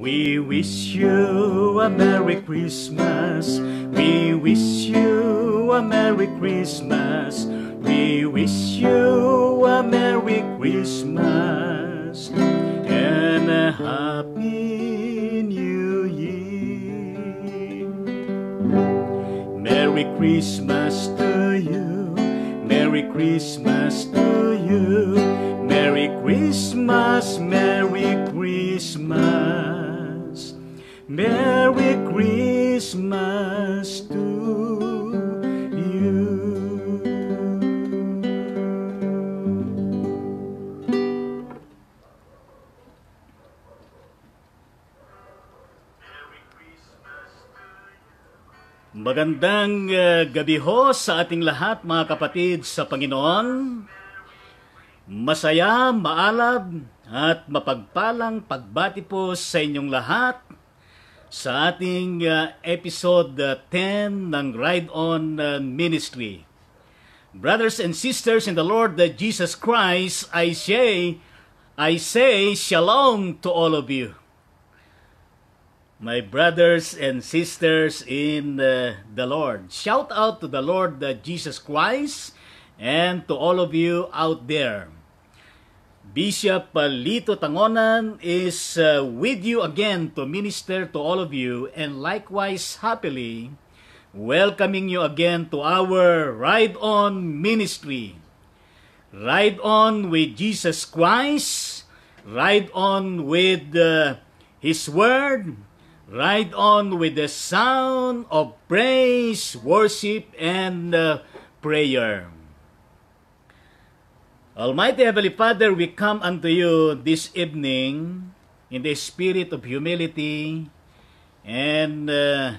We wish you a Merry Christmas. We wish you a Merry Christmas. We wish you a Merry Christmas and a Happy New Year. Merry Christmas to you. Merry Christmas to you. Merry Christmas, Merry Christmas. Merry Christmas to you. Magandang gabi ho sa ating lahat, mga kapatid sa Panginoon. Masaya, maalab at mapagpalang pagbati po sa inyong lahat sa ating episode 10 ng Ride On Ministry. Brothers and sisters in the Lord Jesus Christ, I say shalom to all of you. My brothers and sisters in the Lord, shout out to the Lord Jesus Christ and to all of you out there. Bishop Lito Tangonan is with you again to minister to all of you, and likewise happily welcoming you again to our Ride On Ministry. Ride on with Jesus Christ, ride on with His Word, ride on with the sound of praise, worship, and prayer. Almighty Heavenly Father, we come unto you this evening in the spirit of humility and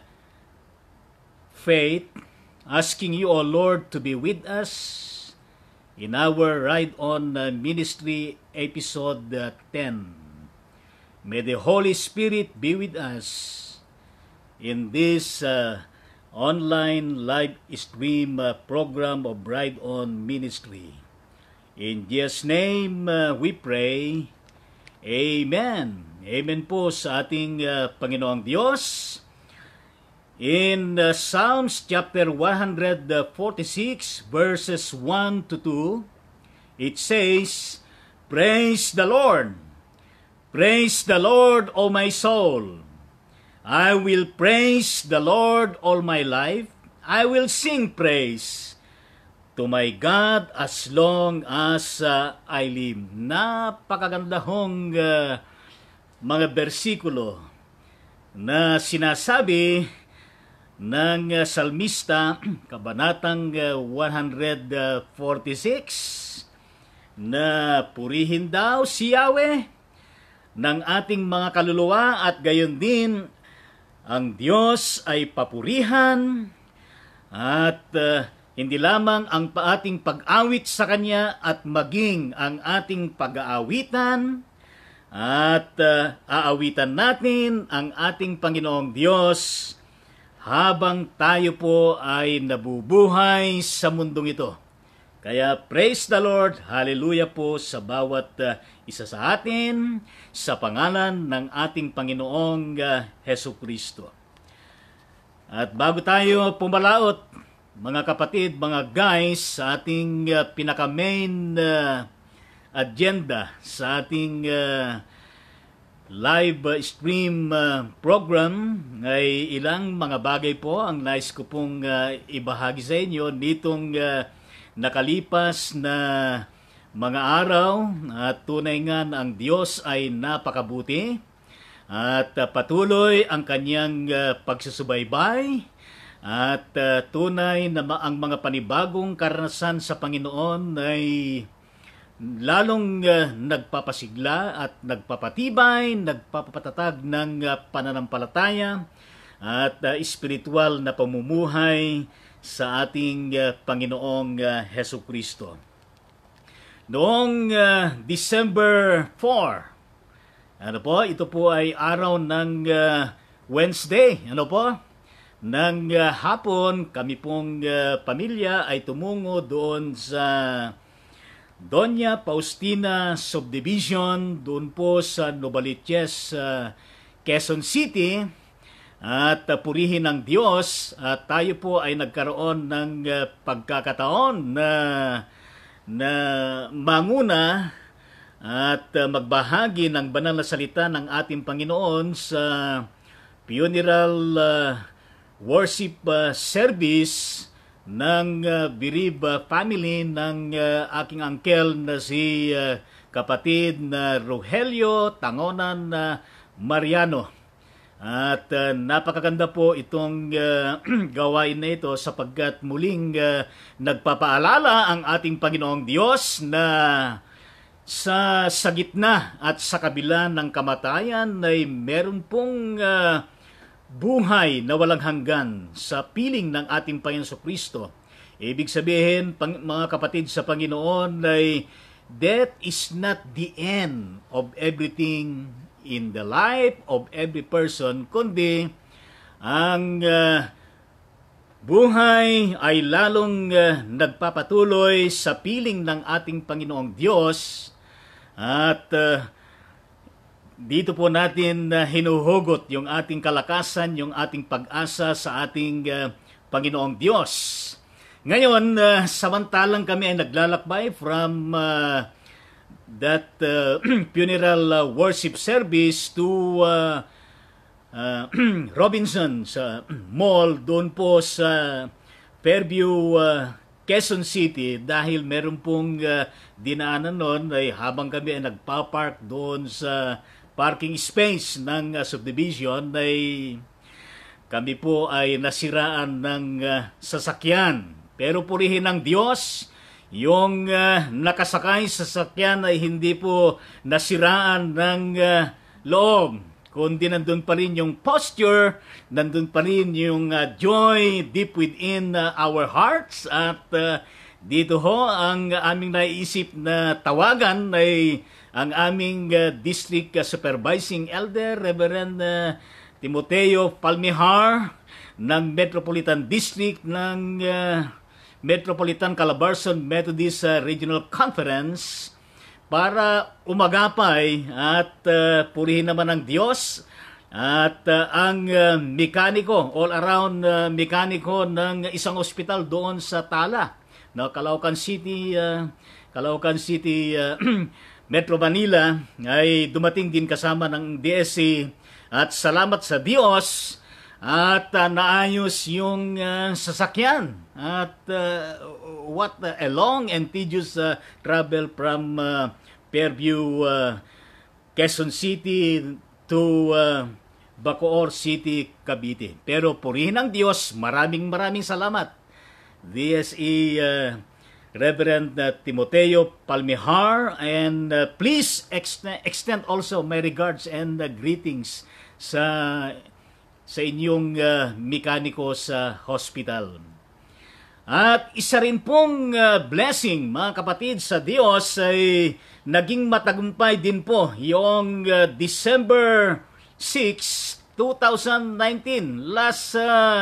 faith, asking you, O Lord, to be with us in our Ride On Ministry episode 10. May the Holy Spirit be with us in this online live stream program of Ride On Ministry. In Jesus' name we pray. Amen. Amen po sa ating Panginoong Diyos. In Psalms chapter 146 verses 1 to 2, it says, Praise the Lord. Praise the Lord, O my soul. I will praise the Lord all my life. I will sing praise to my God as long as I live. Napakaganda hong mga bersikulo na sinasabi ng salmista, kabanatang 146, na purihin daw si Yahweh ng ating mga kaluluwa at gayon din ang Diyos ay papurihan at hindi lamang ang ating pag-awit sa Kanya at maging ang ating pag-aawitan at aawitan natin ang ating Panginoong Diyos habang tayo po ay nabubuhay sa mundong ito. Kaya praise the Lord, hallelujah po sa bawat isa sa atin sa pangalan ng ating Panginoong Hesus Kristo. At bago tayo pumalaot, mga kapatid, mga guys, sa ating pinaka-main agenda sa ating live stream program ay ilang mga bagay po ang nais ko pong ibahagi sa inyo nitong nakalipas na mga araw. At tunay nga ang Diyos ay napakabuti at patuloy ang kanyang pagsusubaybay. At tunay na ang mga panibagong karanasan sa Panginoon ay lalong nagpapasigla at nagpapatibay, nagpapatatag ng pananampalataya at espiritual na pamumuhay sa ating Panginoong Hesus Kristo. Noong December 4, ito po ay araw ng Wednesday, ng hapon, kami pong pamilya ay tumungo doon sa Doña Faustina Subdivision, doon po sa Novaliches, Quezon City. At purihin ng Diyos at tayo po ay nagkaroon ng pagkakataon na manguna at magbahagi ng banal na salita ng ating Panginoon sa funeral worship service ng Birib family ng aking uncle na si kapatid na Rogelio Tangonan Mariano. At napakaganda po itong gawain na ito sapagkat muling nagpapaalala ang ating Panginoong Diyos na sa gitna at sa kabila ng kamatayan ay meron pong buhay na walang hanggan sa piling ng ating Panginoon Kristo. Ibig sabihin, mga kapatid sa Panginoon, ay death is not the end of everything in the life of every person, kundi ang buhay ay lalong nagpapatuloy sa piling ng ating Panginoong Diyos. At dito po natin hinuhugot yung ating kalakasan, yung ating pag-asa sa ating Panginoong Diyos. Ngayon, samantalang kami ay naglalakbay from that funeral worship service to Robinson sa mall doon po sa Fairview, Quezon City, dahil meron pong dinaanan noon ay habang kami ay nagpa-park doon sa parking space ng subdivision ay kami po ay nasiraan ng sasakyan. Pero purihin ng Diyos, yung nakasakay sa sasakyan ay hindi po nasiraan ng loob, kundi nandun pa rin yung posture, nandun pa rin yung joy deep within our hearts. At dito ho, ang aming naiisip na tawagan ay ang aming district supervising elder, Reverend Timoteo Palmihar ng Metropolitan District ng Metropolitan Calabarzon Methodist Regional Conference para umagapay at purihin naman ng Diyos at ang mekaniko, all-around mekaniko ng isang ospital doon sa Tala, no, Caloocan City, Metro Manila, ay dumating din kasama ng DSC at salamat sa Diyos at naayos yung sasakyan. At what a long and tedious travel from Fairview, Quezon City to Bacoor City, Cavite. Pero purihin ang Diyos, maraming salamat. DSE Reverend Timoteo Palmihar, and please extend also my regards and greetings sa inyong mekaniko sa hospital. At isa rin pong blessing, mga kapatid sa Diyos, ay naging matagumpay din po yung December 6, 2019, last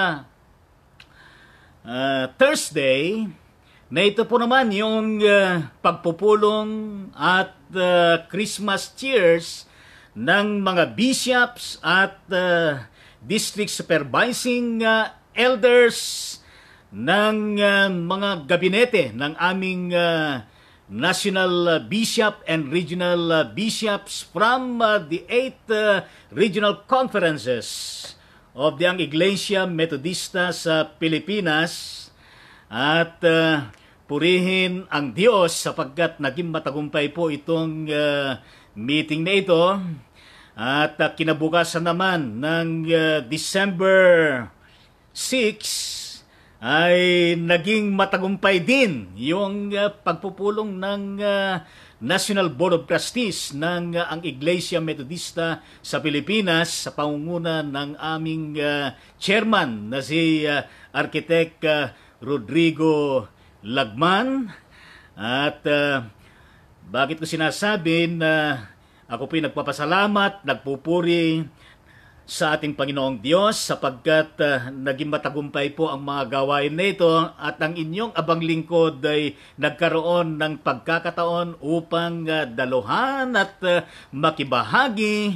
Thursday, na ito po naman yung pagpupulong at Christmas cheers ng mga bishops at district supervising elders ng mga gabinete ng aming national bishop and regional bishops from the 8 regional conferences of the Iglesia Metodista sa Pilipinas. At purihin ang Diyos sapagkat naging matagumpay po itong meeting na ito. At kinabukasan naman ng December 6 ay naging matagumpay din yung pagpupulong ng National Board of Trustees ng ang Iglesia Metodista sa Pilipinas sa pangunguna ng aming chairman na si Architect Rodrigo Lagman. At bakit ko sinasabi na ako po'y nagpapasalamat, nagpupuri sa ating Panginoong Diyos sapagkat naging matagumpay po ang mga gawain na ito at ang inyong abang lingkod ay nagkaroon ng pagkakataon upang daluhan at makibahagi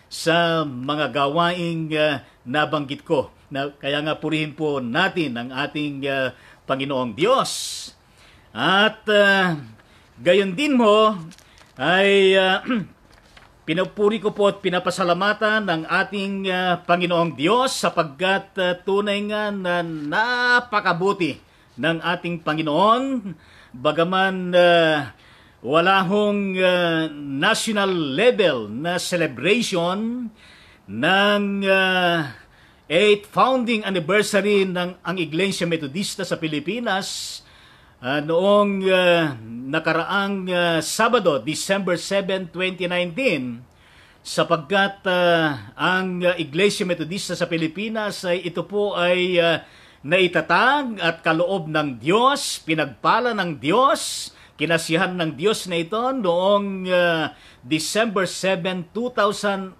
sa mga gawaing nabanggit ko. Kaya nga purihin po natin ang ating Panginoong Diyos. At gayon din mo ay pinupuri ko po at pinapasalamatan ng ating Panginoong Diyos sapagkat tunay nga na napakabuti ng ating Panginoon. Bagaman wala hong national level na celebration ng 8th founding anniversary ng ang Iglesia Metodista sa Pilipinas noong nakaraang Sabado, December 7, 2019, sapagkat ang Iglesia Metodista sa Pilipinas ay ito po ay naitatag at kaloob ng Diyos, pinagpala ng Diyos, kinasiyahan ng Diyos na ito noong December 7, 2011.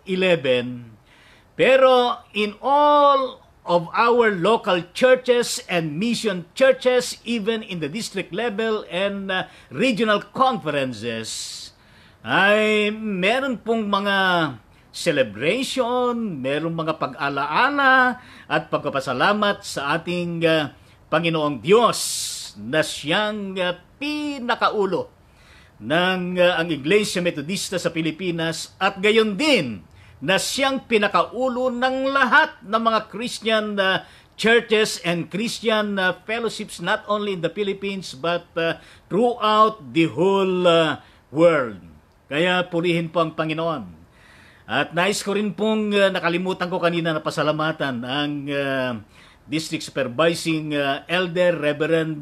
Pero in all of our local churches and mission churches, even in the district level and regional conferences, ay meron pong mga celebration, meron mga pag-alaala at pagpapasalamat sa ating Panginoong Diyos na siyang pinakaulo ng ang Iglesia Metodista sa Pilipinas at gayon din na siyang pinakaulo ng lahat ng mga Christian churches and Christian fellowships not only in the Philippines but throughout the whole world. Kaya purihin po ang Panginoon. At nais ko rin pong nakalimutan ko kanina na pasalamatan ang District Supervising Elder Reverend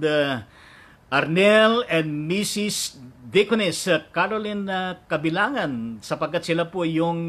Arnel and Mrs. Deaconess Caroline Kabilangan sapagkat sila po yung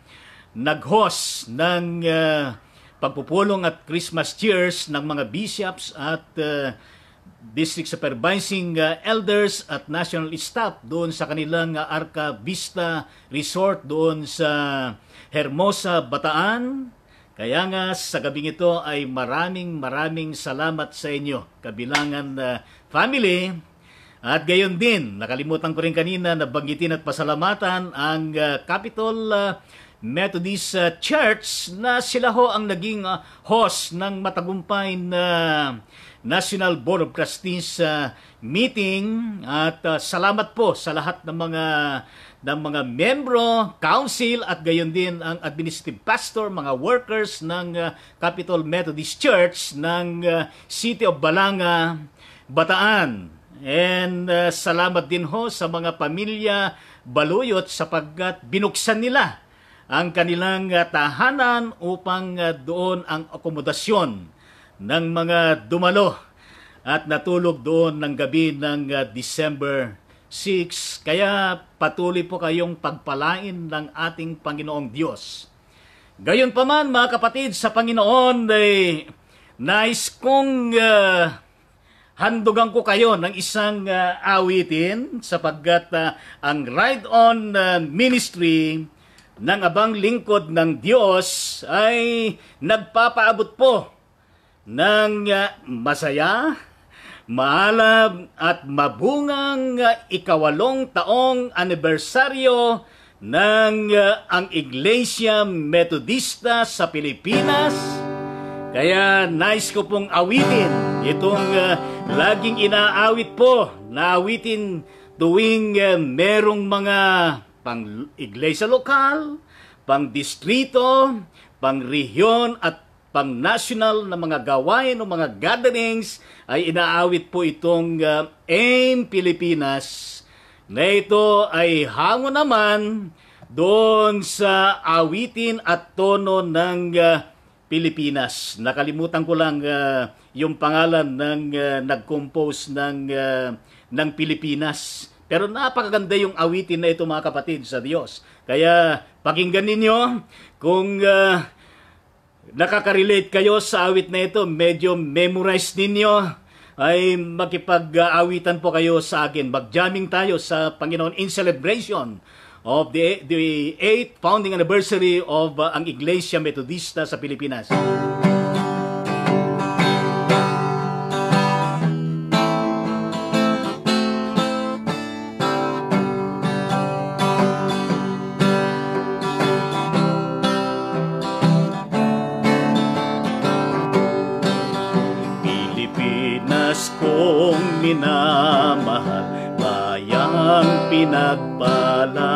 nag-host ng pagpupulong at Christmas cheers ng mga bishops at district supervising elders at national staff doon sa kanilang Arca Vista Resort doon sa Hermosa, Bataan. Kaya nga sa gabing ito ay maraming salamat sa inyo, Kabilangan family. At gayon din, nakalimutan ko rin kanina na banggitin at pasalamatan ang Capitol Methodist Church na sila ho ang naging host ng matagumpay na National Board of Trustees meeting at salamat po sa lahat ng mga membro, council at gayon din ang administrative pastor, mga workers ng Capitol Methodist Church ng City of Balanga, Bataan. And salamat din ho sa mga pamilya Baluyot sapagkat binuksan nila ang kanilang tahanan upang doon ang akomodasyon ng mga dumalo at natulog doon ng gabi ng December 6. Kaya patuloy po kayong pagpalain ng ating Panginoong Diyos. Gayon pa man mga kapatid sa Panginoon, nais kong handugan ko kayo ng isang awitin sapagkat ang Ride On Ministry ng abang lingkod ng Diyos ay nagpapaabot po ng masaya, maalab at mabungang 8 taong anibersaryo ng ang Iglesia Metodista sa Pilipinas. Kaya nais ko pong awitin itong laging inaawit po na awitin tuwing merong mga pang-iglesia lokal, pang-distrito, pang-rehiyon at pang-national na mga gawain o mga gatherings ay inaawit po itong AIM Pilipinas na ito ay hango naman doon sa awitin at tono ng Pilipinas. Nakalimutan ko lang yung pangalan ng nag-compose ng Pilipinas. Pero napakaganda yung awitin na ito mga kapatid sa Diyos. Kaya pakinggan ninyo kung nakaka-relate kayo sa awit na ito, medyo memorize ninyo, ay makipag-awitan po kayo sa akin. Mag-jamming tayo sa Panginoon in celebration of the 8th founding anniversary of ang Iglesia Metodista sa Pilipinas. minamahal, bayang pinagpala.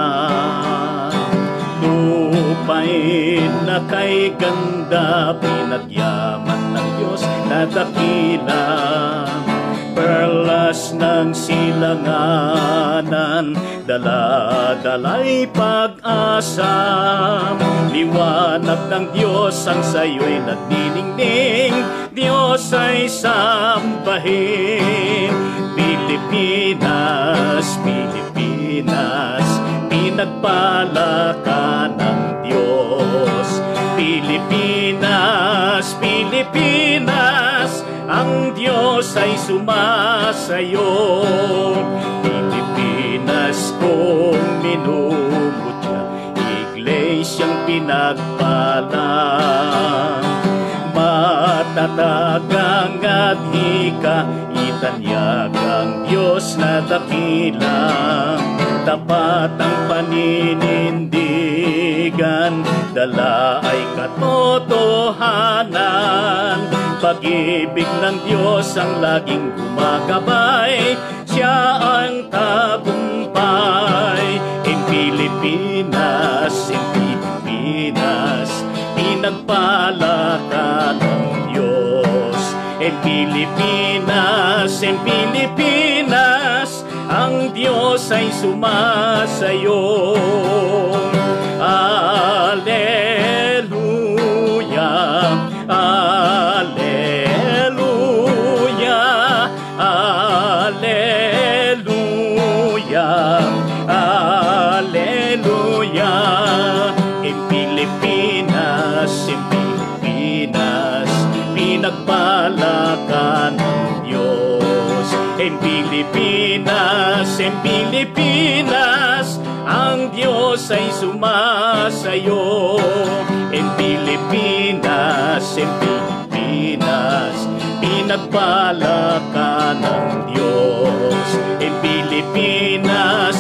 Lupain na kay ganda, pinagyaman ng Diyos na dakila. Perlas ng silanganan, dala-dala'y pag-asa. Liwanag ng Diyos ang sayo'y nagniningning, Diyos ay sambahin. Pilipinas, Pilipinas, pinagpala ka ng Diyos. Pilipinas, Pilipinas, ang Diyos ay sumasayo. Pilipinas kung minumutya, iglesyang pinagpala. Matatag ang adhika, itanyag ang Diyos na dakila. Tapat ang paninindigan, dala ay katotohanan. Pag-ibig ng Diyos ang laging gumagabay, siya ang tagumpay. In Pilipinas, pinagpala ka ng Diyos. In Pilipinas, ang Diyos ay sumasayo. Alleluia, Alleluia, Alleluia, Alleluia. In Pilipinas, pinagpala ka ng Diyos. In Pilipinas, ang Diyos ay sumasayo. In Pilipinas, pinagpala ka ng Diyos. In Pilipinas,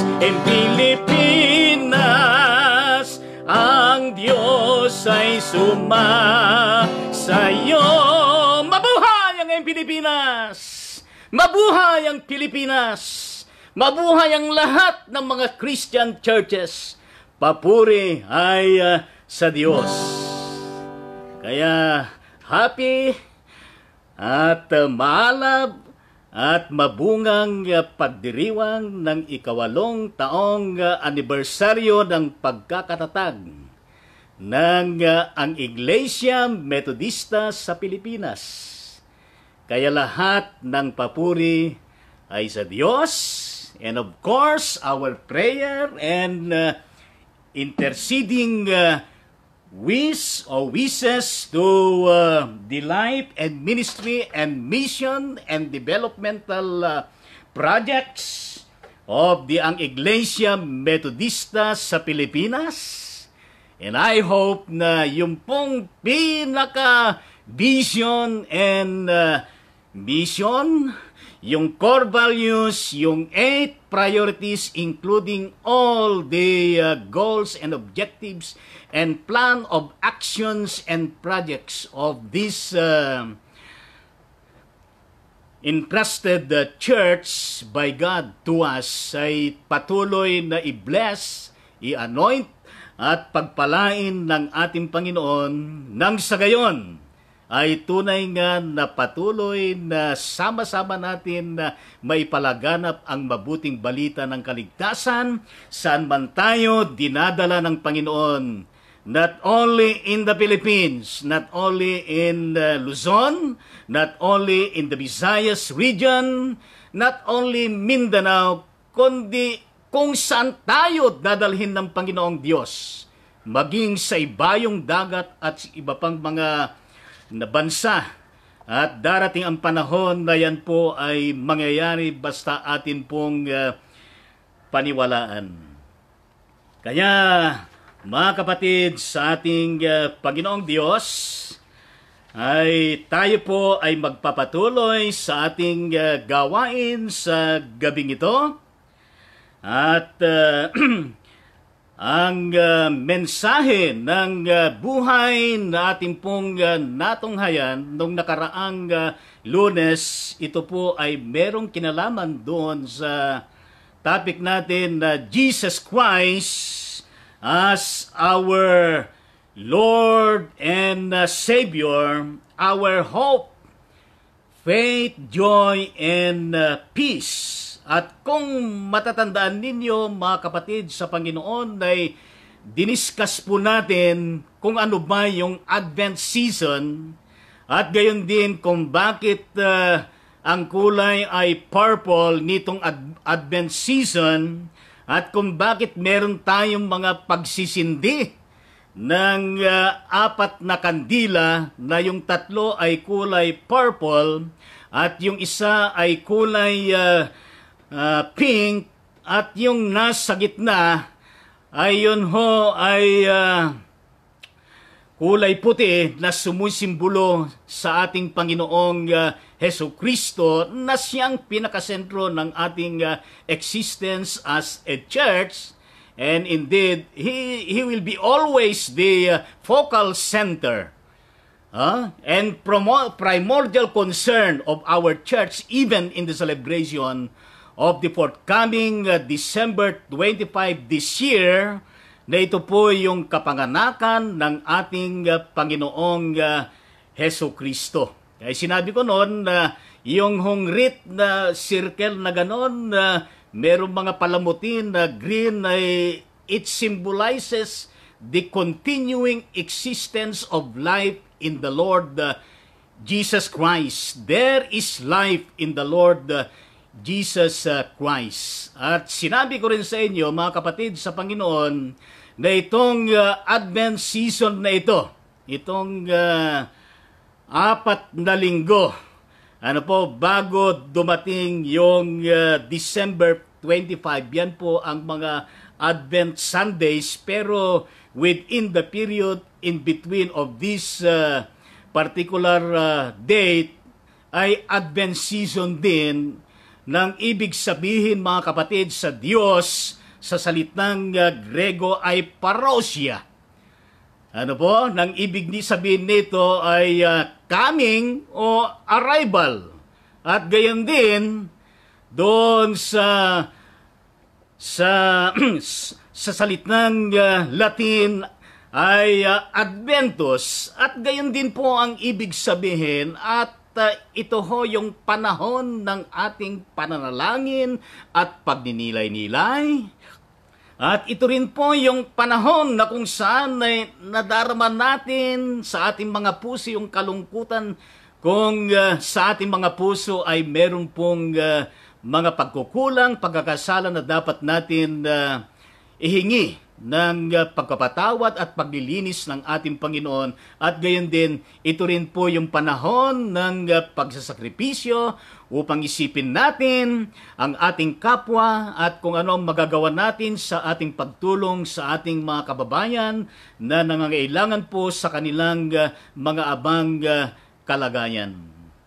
ang Diyos ay sumasayo. Mabuhay ang Pilipinas! Mabuhay ang Pilipinas! Mabuhay ang lahat ng mga Christian churches. Papuri ay sa Diyos. Kaya happy at maalab at mabungang pagdiriwang ng 8 taong anibersaryo ng pagkakatatag ng ang Iglesia Metodista sa Pilipinas. Kaya lahat ng papuri ay sa Diyos. And of course, our prayer and interceding wishes to the life and ministry and mission and developmental projects of the ang Iglesia Metodista sa Pilipinas. And I hope na yung pong pinaka-vision and mission, yung core values, yung 8 priorities, including all the goals and objectives and plan of actions and projects of this entrusted church by God to us ay patuloy na i-bless, i-anoint at pagpalain ng ating Panginoon nang sa gayon ay tunay nga na patuloy na sama-sama natin na maipalaganap ang mabuting balita ng kaligtasan saan man tayo dinadala ng Panginoon. Not only in the Philippines, not only in Luzon, not only in the Visayas region, not only Mindanao, kundi kung saan tayo dadalhin ng Panginoong Diyos, maging sa ibayong dagat at iba pang mga na bansa. At darating ang panahon na yan po ay mangyayari basta atin pong paniwalaan. Kaya, mga kapatid, sa ating Panginoong Diyos, ay tayo po ay magpapatuloy sa ating gawain sa gabing ito. At ang mensahe ng buhay na ating pong natunghayan nung nakaraang Lunes. Ito po ay merong kinalaman doon sa topic natin na Jesus Christ as our Lord and Savior, our hope, faith, joy, and peace. At kung matatandaan ninyo mga kapatid sa Panginoon, ay diniscuss po natin kung ano ba yung Advent season at gayon din kung bakit ang kulay ay purple nitong Advent season at kung bakit meron tayong mga pagsisindi ng apat na kandila na yung tatlo ay kulay purple at yung isa ay kulay pink at yung nasa gitna ay yun ho ay kulay puti na sumusimbolo sa ating Panginoong Hesus Kristo na siyang pinakasentro ng ating existence as a church. And indeed, He will be always the focal center and primordial concern of our church even in the celebration of the forthcoming December 25 this year, na ito po yung kapanganakan ng ating Panginoong Hesus Kristo. Kaya sinabi ko noon na yung hongrit na circle na ganon, merong mga palamutin na green, ay it symbolizes the continuing existence of life in the Lord Jesus Christ. There is life in the Lord Jesus Christ. At sinabi ko rin sa inyo, mga kapatid sa Panginoon, na itong Advent season na ito, itong 4 na linggo, bago dumating yung December 25, yan po ang mga Advent Sundays, pero within the period in between of this particular date, ay Advent season din, nang ibig sabihin mga kapatid sa Diyos sa salitang Grego ay parousia. Nang ibig sabihin nito ay coming o arrival. At gayon din doon sa salitang Latin ay Adventus. At gayon din po ang ibig sabihin at ito ho yung panahon ng ating pananalangin at pagninilay-nilay. At ito rin po yung panahon na kung saan ay nadarama natin sa ating mga puso yung kalungkutan kung sa ating mga puso ay meron pong mga pagkukulang, pagkakasala na dapat natin ihingi ng pagpapatawad at paglilinis ng ating Panginoon. At gayon din, ito rin po yung panahon ng pagsasakripisyo upang isipin natin ang ating kapwa at kung ano ang magagawa natin sa ating pagtulong sa ating mga kababayan na nangangailangan po sa kanilang mga abang kalagayan.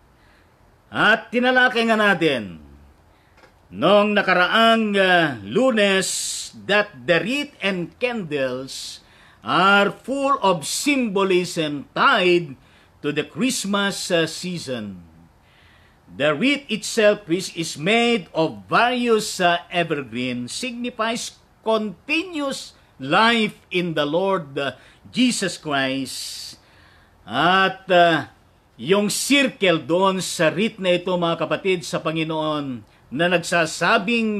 At tinalakay nga natin noong nakaraang Lunes that the wreath and candles are full of symbolism tied to the Christmas season. The wreath itself, which is made of various evergreen, signifies continuous life in the Lord Jesus Christ. At yung circle doon sa wreath na ito, mga kapatid sa Panginoon, na nagsasabing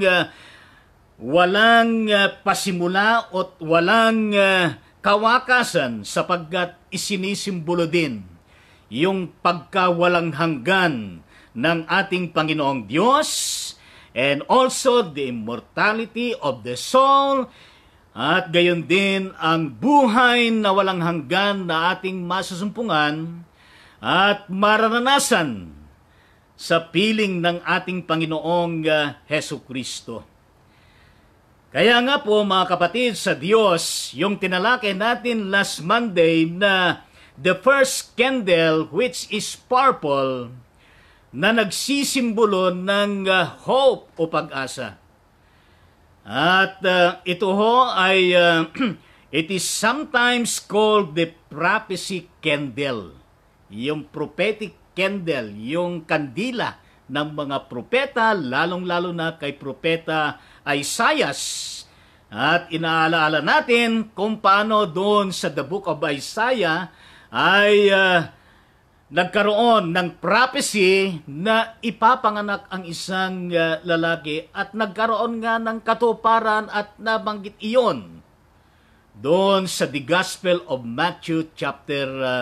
walang pasimula at walang kawakasan sapagkat isinisimbolo din yung pagkawalang hanggan ng ating Panginoong Diyos and also the immortality of the soul at gayon din ang buhay na walang hanggan na ating masusumpungan at mararanasan sa piling ng ating Panginoong Hesus Kristo. Kaya nga po mga kapatid sa Diyos, yung tinalakay natin last Monday na the first candle which is purple na nagsisimbolo ng hope o pag-asa. At ito ho ay it is sometimes called the prophecy candle. Yung prophetic candle, yung kandila ng mga propeta, lalong-lalo na kay propeta Isaiah. At inaalaala natin kung paano doon sa the book of Isaiah ay nagkaroon ng prophecy na ipapanganak ang isang lalaki at nagkaroon nga ng katuparan at nabanggit iyon doon sa the Gospel of Matthew chapter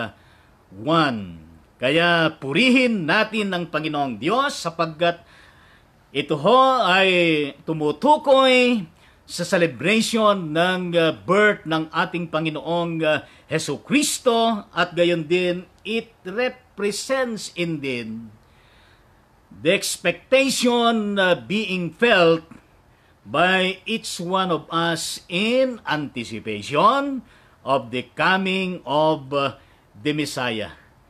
1. Kaya purihin natin ang Panginoong Diyos sapagkat ito ho ay tumutukoy sa celebration ng birth ng ating Panginoong Hesus Kristo at gayon din it represents indeed the expectation being felt by each one of us in anticipation of the coming of the Messiah.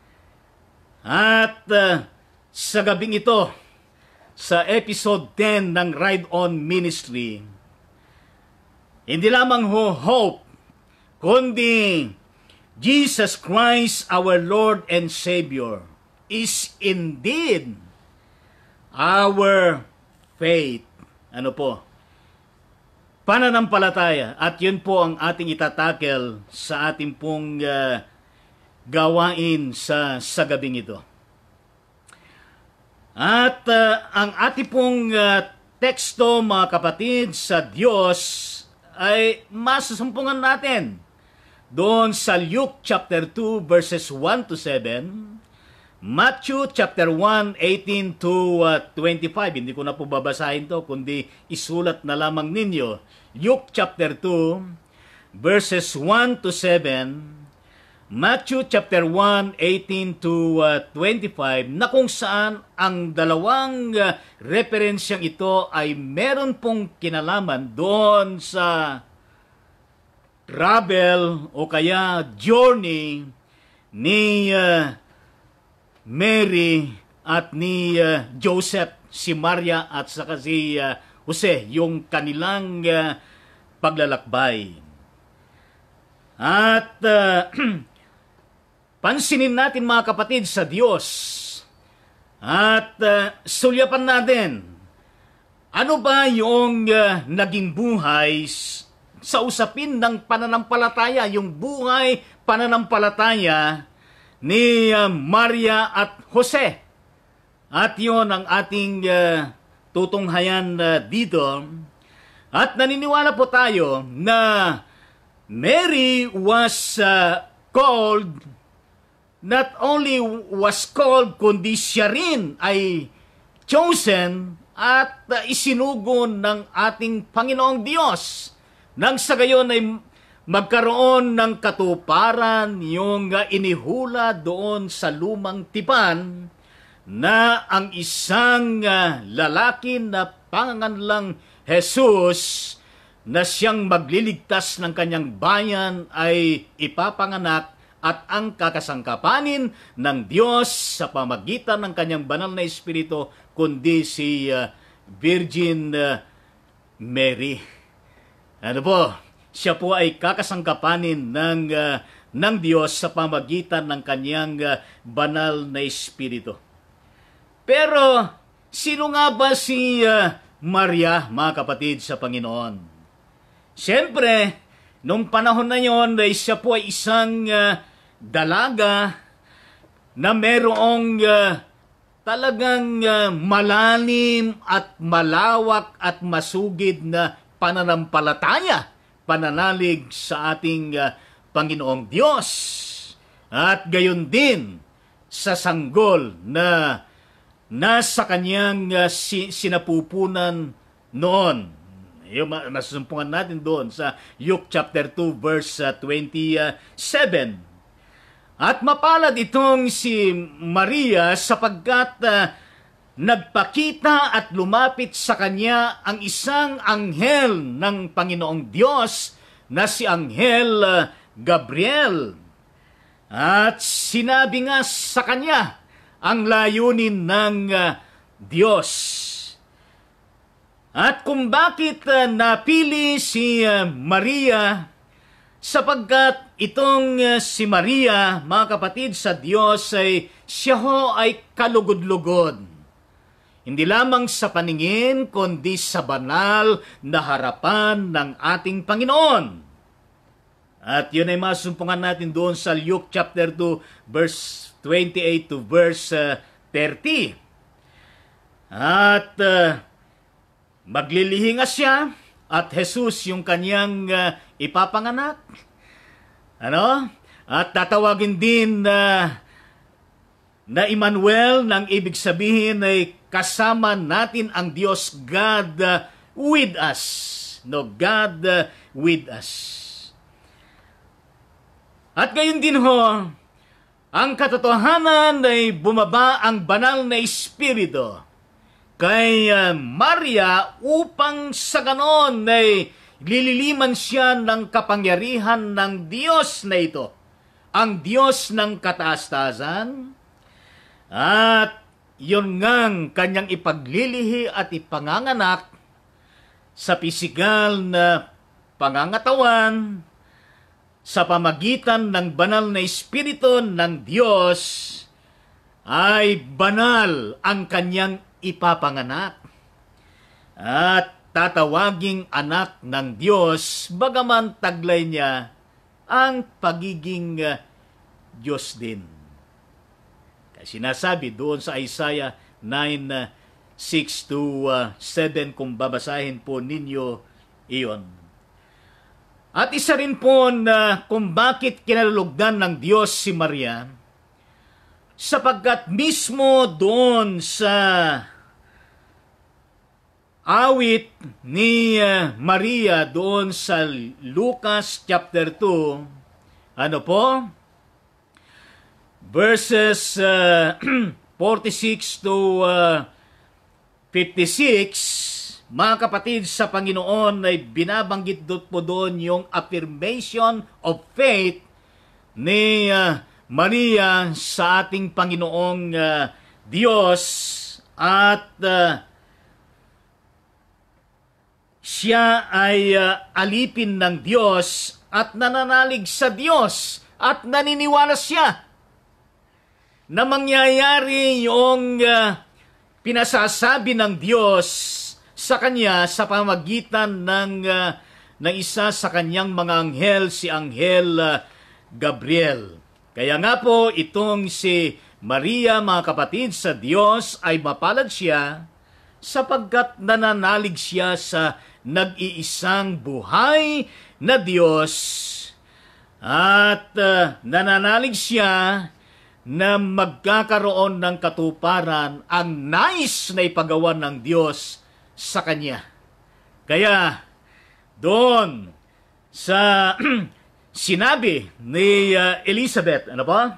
At sa gabing ito, sa episode 10 ng Ride On Ministry, hindi lamang hope, kundi Jesus Christ, our Lord and Savior, is indeed our faith. Ano po? Pananampalataya. At yun po ang ating itatakel sa ating pong gawain sa gabing ito. At ang ating pong teksto, mga kapatid, sa Diyos ay masusumpungan natin doon sa Luke chapter 2 verses 1 to 7, Matthew chapter 1, 18 to 25. Hindi ko na po babasahin to, kundi isulat na lamang ninyo. Luke chapter 2 verses 1 to 7, Matthew chapter 1, 18 to 25, na kung saan ang dalawang referensyang ito ay meron pong kinalaman doon sa travel o kaya journey ni Mary at ni Joseph, si Maria at saka si Jose, yung kanilang paglalakbay. At pansinin natin, mga kapatid, sa Diyos at sulyapan natin ano ba yung naging buhay sa usapin ng pananampalataya, yung buhay pananampalataya ni Maria at Jose. At yun ang ating tutunghayan dito. At naniniwala po tayo na Mary was called, not only was called, kundi siya rin ay chosen at isinugon ng ating Panginoong Diyos. Nang sa gayon ay magkaroon ng katuparan yung inihula doon sa lumang tipan na ang isang lalaki na pangangalang Jesus na siyang magliligtas ng kanyang bayan ay ipapanganak at ang kakasangkapanin ng Diyos sa pamagitan ng kanyang banal na Espiritu kundi si Virgin Mary. Ano po? Siya po ay kakasangkapanin ng Diyos sa pamagitan ng kanyang banal na Espiritu. Pero sino nga ba si Maria, mga kapatid sa Panginoon? Siyempre, nung panahon na yon, siya po ay isang dalaga na merong talagang malalim at malawak at masugid na pananampalataya, pananalig sa ating Panginoong Diyos. At gayon din sa sanggol na nasa kanyang sinapupunan noon. Yung masusumpungan natin doon sa Luke chapter 2 verse 27. At mapalad itong si Maria sapagkat nagpakita at lumapit sa kanya ang isang anghel ng Panginoong Diyos na si Anghel Gabriel. At sinabi nga sa kanya ang layunin ng Diyos. At kung bakit napili si Maria, sapagkat itong si Maria, mga kapatid sa Diyos, ay siya ho ay kalugod-lugod. Hindi lamang sa paningin, kundi sa banal na harapan ng ating Panginoon. At yun ay masumpungan natin doon sa Luke chapter 2, verse 28 to verse 30. At maglilihinga siya at Jesus yung kanyang ipapanganak. At tatawagin din na Emmanuel, nang ibig sabihin ay kasama natin ang Diyos, God with us. God with us. At gayon din ho, ang katotohanan ay bumaba ang banal na Espiritu kay Maria upang sa ganon ay lililiman siya ng kapangyarihan ng Diyos na ito, ang Diyos ng kataas-taasan. At yun ngang kanyang ipaglilihi at ipanganganak sa pisikal na pangangatawan sa pamagitan ng banal na Espiritu ng Diyos, ay banal ang kanyang ipapanganak at tatawaging anak ng Diyos, bagaman taglay niya ang pagiging Diyos din. Kasi sinasabi doon sa Isaiah 9:6 to 7, kung babasahin po ninyo iyon. At isa rin po na kung bakit kinalulugdan ng Diyos si Maria, sapagkat mismo doon sa awit ni Maria doon sa Lucas chapter 2, verses 46 to 56, mga kapatid sa Panginoon, ay binabanggit po doon yung affirmation of faith ni Maria sa ating Panginoong Diyos, at siya ay alipin ng Diyos at nananalig sa Diyos at naniniwala siya na mangyayari yung pinasasabi ng Diyos sa kanya sa pamagitan ng isa sa kanyang mga anghel, si Anghel Gabriel. Kaya nga po, itong si Maria, mga kapatid sa Diyos, ay mapalad siya sapagkat nananalig siya sa nag-iisang buhay na Diyos, at nananalig siya na magkakaroon ng katuparan ang nais na ipagawa ng Diyos sa kanya. Kaya doon sa sinabi ni Elizabeth,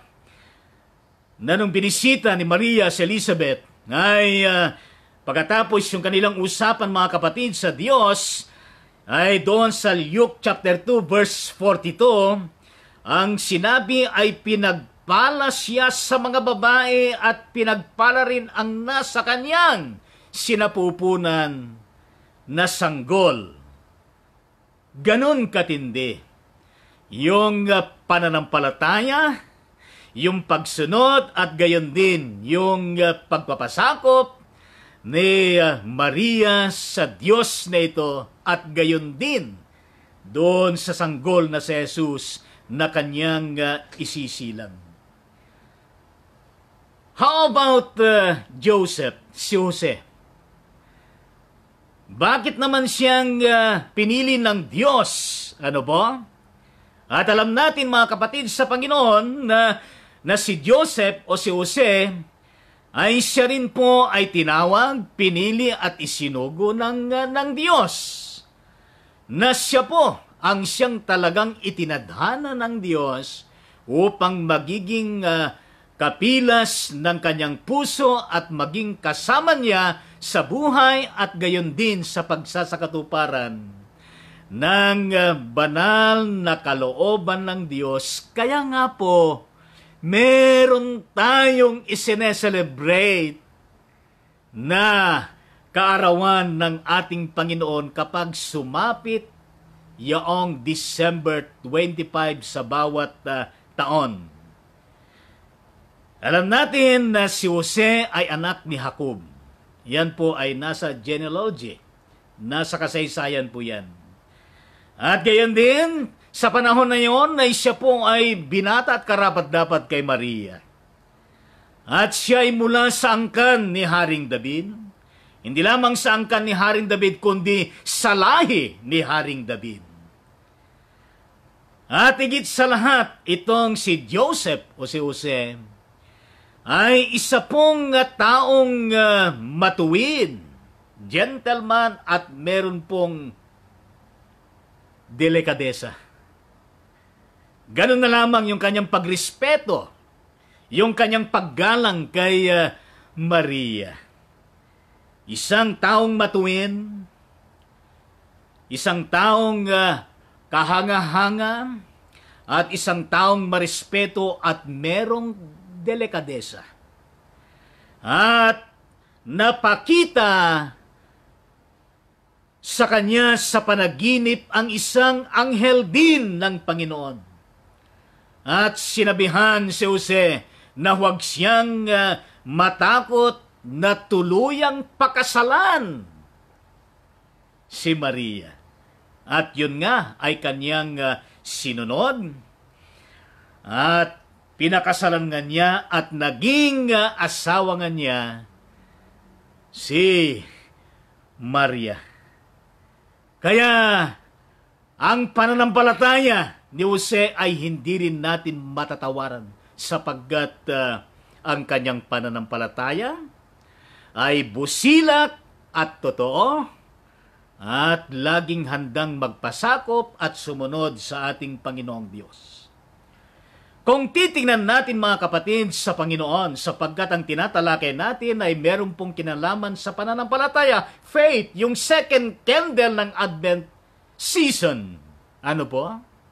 na nung binisita ni Maria si Elizabeth, ay pagkatapos yung kanilang usapan, mga kapatid sa Diyos, ay doon sa Luke chapter 2 verse 42, ang sinabi ay pinagpala siya sa mga babae at pinagpala rin ang nasa kanyang sinapupunan na sanggol. Ganon katindi yung pananampalataya, yung pagsunod, at gayon din yung pagpapasakop ni Maria sa Diyos na ito, at gayon din doon sa sanggol na si Jesus na kanyang isisilang. How about Joseph, si Jose? Bakit naman siyang pinili ng Diyos? At alam natin, mga kapatid sa Panginoon, na si Joseph o si Jose ay siya rin po ay tinawag, pinili at isinugo ng Diyos. Na siya po ang siyang talagang itinadhana ng Diyos upang magiging kapilas ng kanyang puso at maging kasama niya sa buhay at gayon din sa pagsasakatuparan ng banal na kalooban ng Diyos. Kaya nga po, meron tayong isineselebrate na kaarawan ng ating Panginoon kapag sumapit yaong December 25 sa bawat taon. Alam natin na si Jose ay anak ni Jacob. Yan po ay nasa genealogy. Nasa kasaysayan po yan. At gayon din, sa panahon na yon ay siya po ay binata at karapat-dapat kay Maria. At siya ay mula sa angkan ni Haring David. Hindi lamang sa angkan ni Haring David, kundi sa lahi ni Haring David. At higit sa lahat, itong si Joseph o si Jose ay isa pong taong matuwid, gentleman at meron pong delikadesa. Ganun na lamang yung kanyang pagrespeto, yung kanyang paggalang kay Maria. Isang taong matuwid, isang taong kahanga-hanga, at isang taong marespeto at merong delikadesa. At napakita sa kanya sa panaginip ang isang anghel din ng Panginoon. At sinabihan si Jose na huwag siyang matakot na tuluyang pakasalan si Maria. At yun nga ay kanyang sinunod. At pinakasalan nga niya at naging asawa nga niya si Maria. Kaya ang pananampalataya ni Jose ay hindi rin natin matatawaran sapagkat ang kanyang pananampalataya ay busilak at totoo at laging handang magpasakop at sumunod sa ating Panginoong Diyos. Kung titingnan natin mga kapatid sa Panginoon, sapagkat ang tinatalakay natin ay meron pong kinalaman sa pananampalataya, faith, yung second candle ng Advent season. Ano po?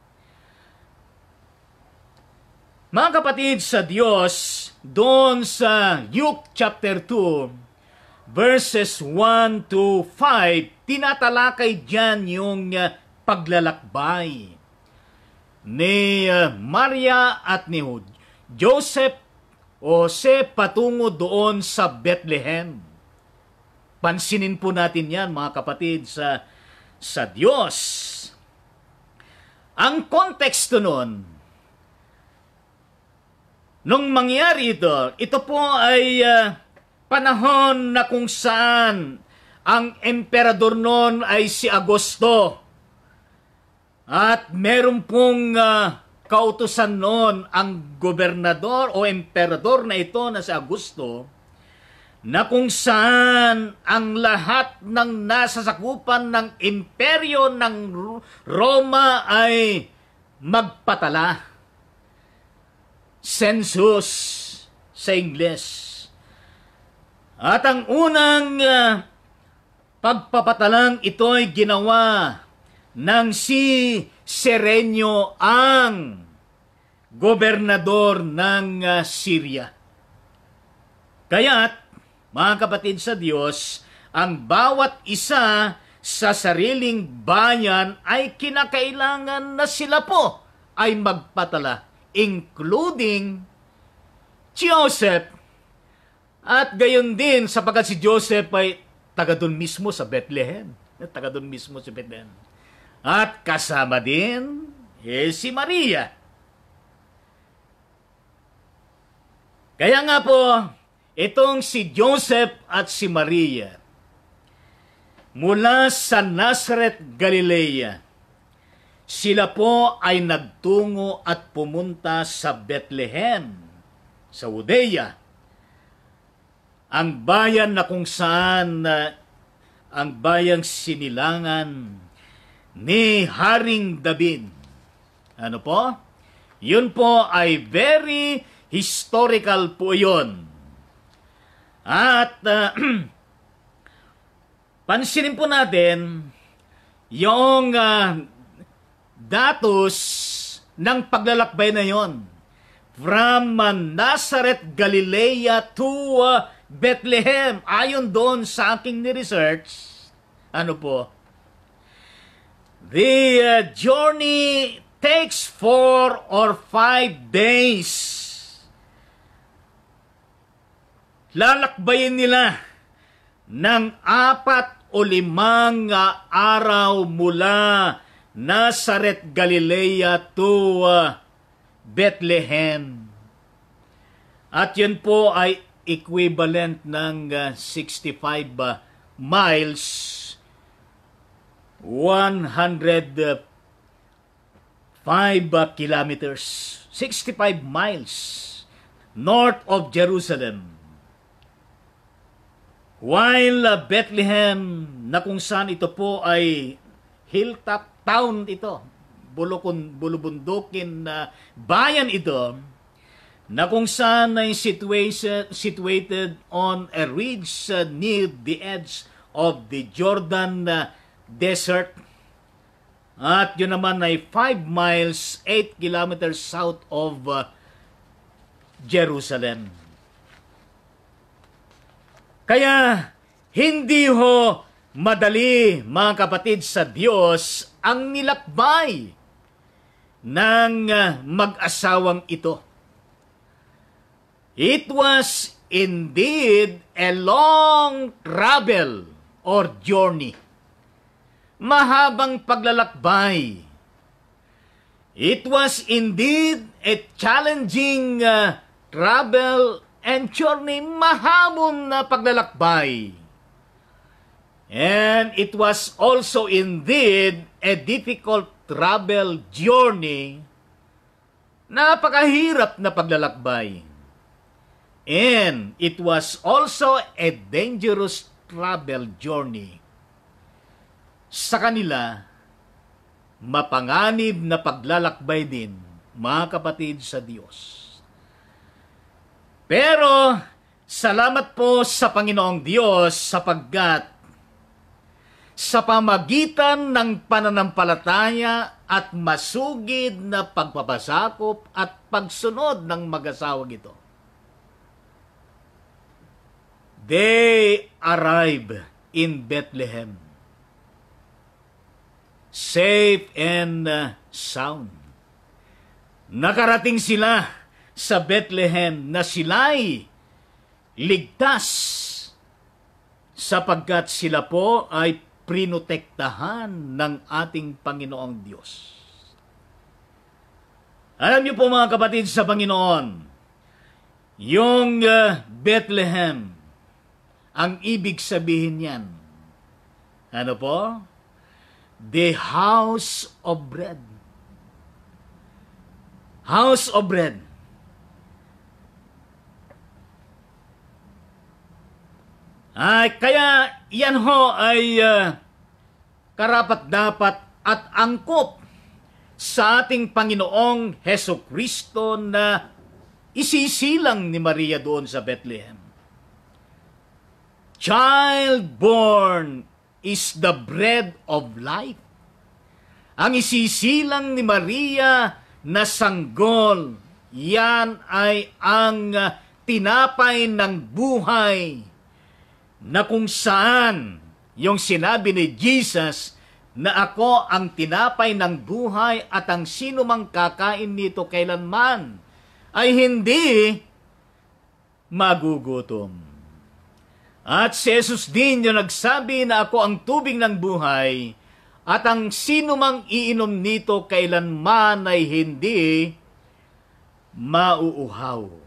Mga kapatid sa Diyos, doon sa Luke chapter 2, verses 1 to 5, tinatalakay diyan yung paglalakbay ni Maria at ni Joseph o Jose patungo doon sa Bethlehem. Pansinin po natin yan mga kapatid sa Diyos. Ang konteksto nun, nung mangyari ito po ay panahon na kung saan ang emperador noon ay si Augusto. At meron pong kautusan noon ang gobernador o emperador na ito na si Augusto, na kung saan ang lahat ng nasasakupan ng imperyo ng Roma ay magpatala. Census sa Ingles. At ang unang pagpapatalang ito ay ginawa ng si Serenyo ang gobernador ng Syria. Kaya't, mga kapatid sa Diyos, ang bawat isa sa sariling bayan ay kinakailangan na sila po ay magpatala, including Joseph. At gayon din, sapagkat si Joseph ay taga doon mismo sa Bethlehem. Taga doon mismo sa Bethlehem. At kasama din si Maria. Kaya nga po, itong si Joseph at si Maria, mula sa Nazareth, Galilea, sila po ay nagtungo at pumunta sa Bethlehem, sa Judea, ang bayan na kung saan ang bayang sinilangan ni Haring David. Ano po? Yun po ay very historical po yun. At pansinin po natin yung datos ng paglalakbay na yon. From Nazareth, Galilea to Bethlehem. Ayon doon sa aking ni-research, ano po, the journey takes 4 or 5 days. Lalakbayin nila ng 4 o 5 araw mula Nazareth, Galilea to Bethlehem. At yun po ay equivalent ng 65 miles, 105 kilometers, 65 miles north of Jerusalem. While Bethlehem, na kung saan ito po ay hilltop town ito, bulubundukin na bayan ito, na kung saan ay situated on a ridge near the edge of the Jordan Desert. At yun naman ay 5 miles, 8 kilometers south of Jerusalem. Kaya hindi ho madali, mga kapatid sa Diyos, ang nilakbay ng mag-asawang ito. It was indeed a long travel or journey. Mahabang paglalakbay. It was indeed a challenging travel and journey, mahamon na paglalakbay. And it was also indeed a difficult travel journey, napakahirap na paglalakbay. And it was also a dangerous travel journey. Sa kanila, mapanganib na paglalakbay din, mga kapatid sa Diyos. Pero, salamat po sa Panginoong Diyos sapagkat sa pamagitan ng pananampalataya at masugid na pagpapasakop at pagsunod ng mag-asawang ito, they arrive in Bethlehem, safe and sound. Nakarating sila sa Bethlehem na sila'y ligtas sapagkat sila po ay prinotektahan ng ating Panginoong Diyos. Alam niyo po mga kapatid sa Panginoon, yung Bethlehem, ang ibig sabihin niyan, ano po? The house of bread. House of bread. Kaya yan ho ay karapat-dapat at angkop sa ating Panginoong Hesukristo na isisilang ni Maria doon sa Bethlehem. Child born is the bread of life. Ang isisilang ni Maria na sanggol, yan ay ang tinapay ng buhay, na kung saan yung sinabi ni Jesus na ako ang tinapay ng buhay at ang sino mang kakain nito kailanman ay hindi magugutom. At si Jesus din yung nagsabi na ako ang tubig ng buhay at ang sino mang iinom nito kailanman ay hindi mauuhaw.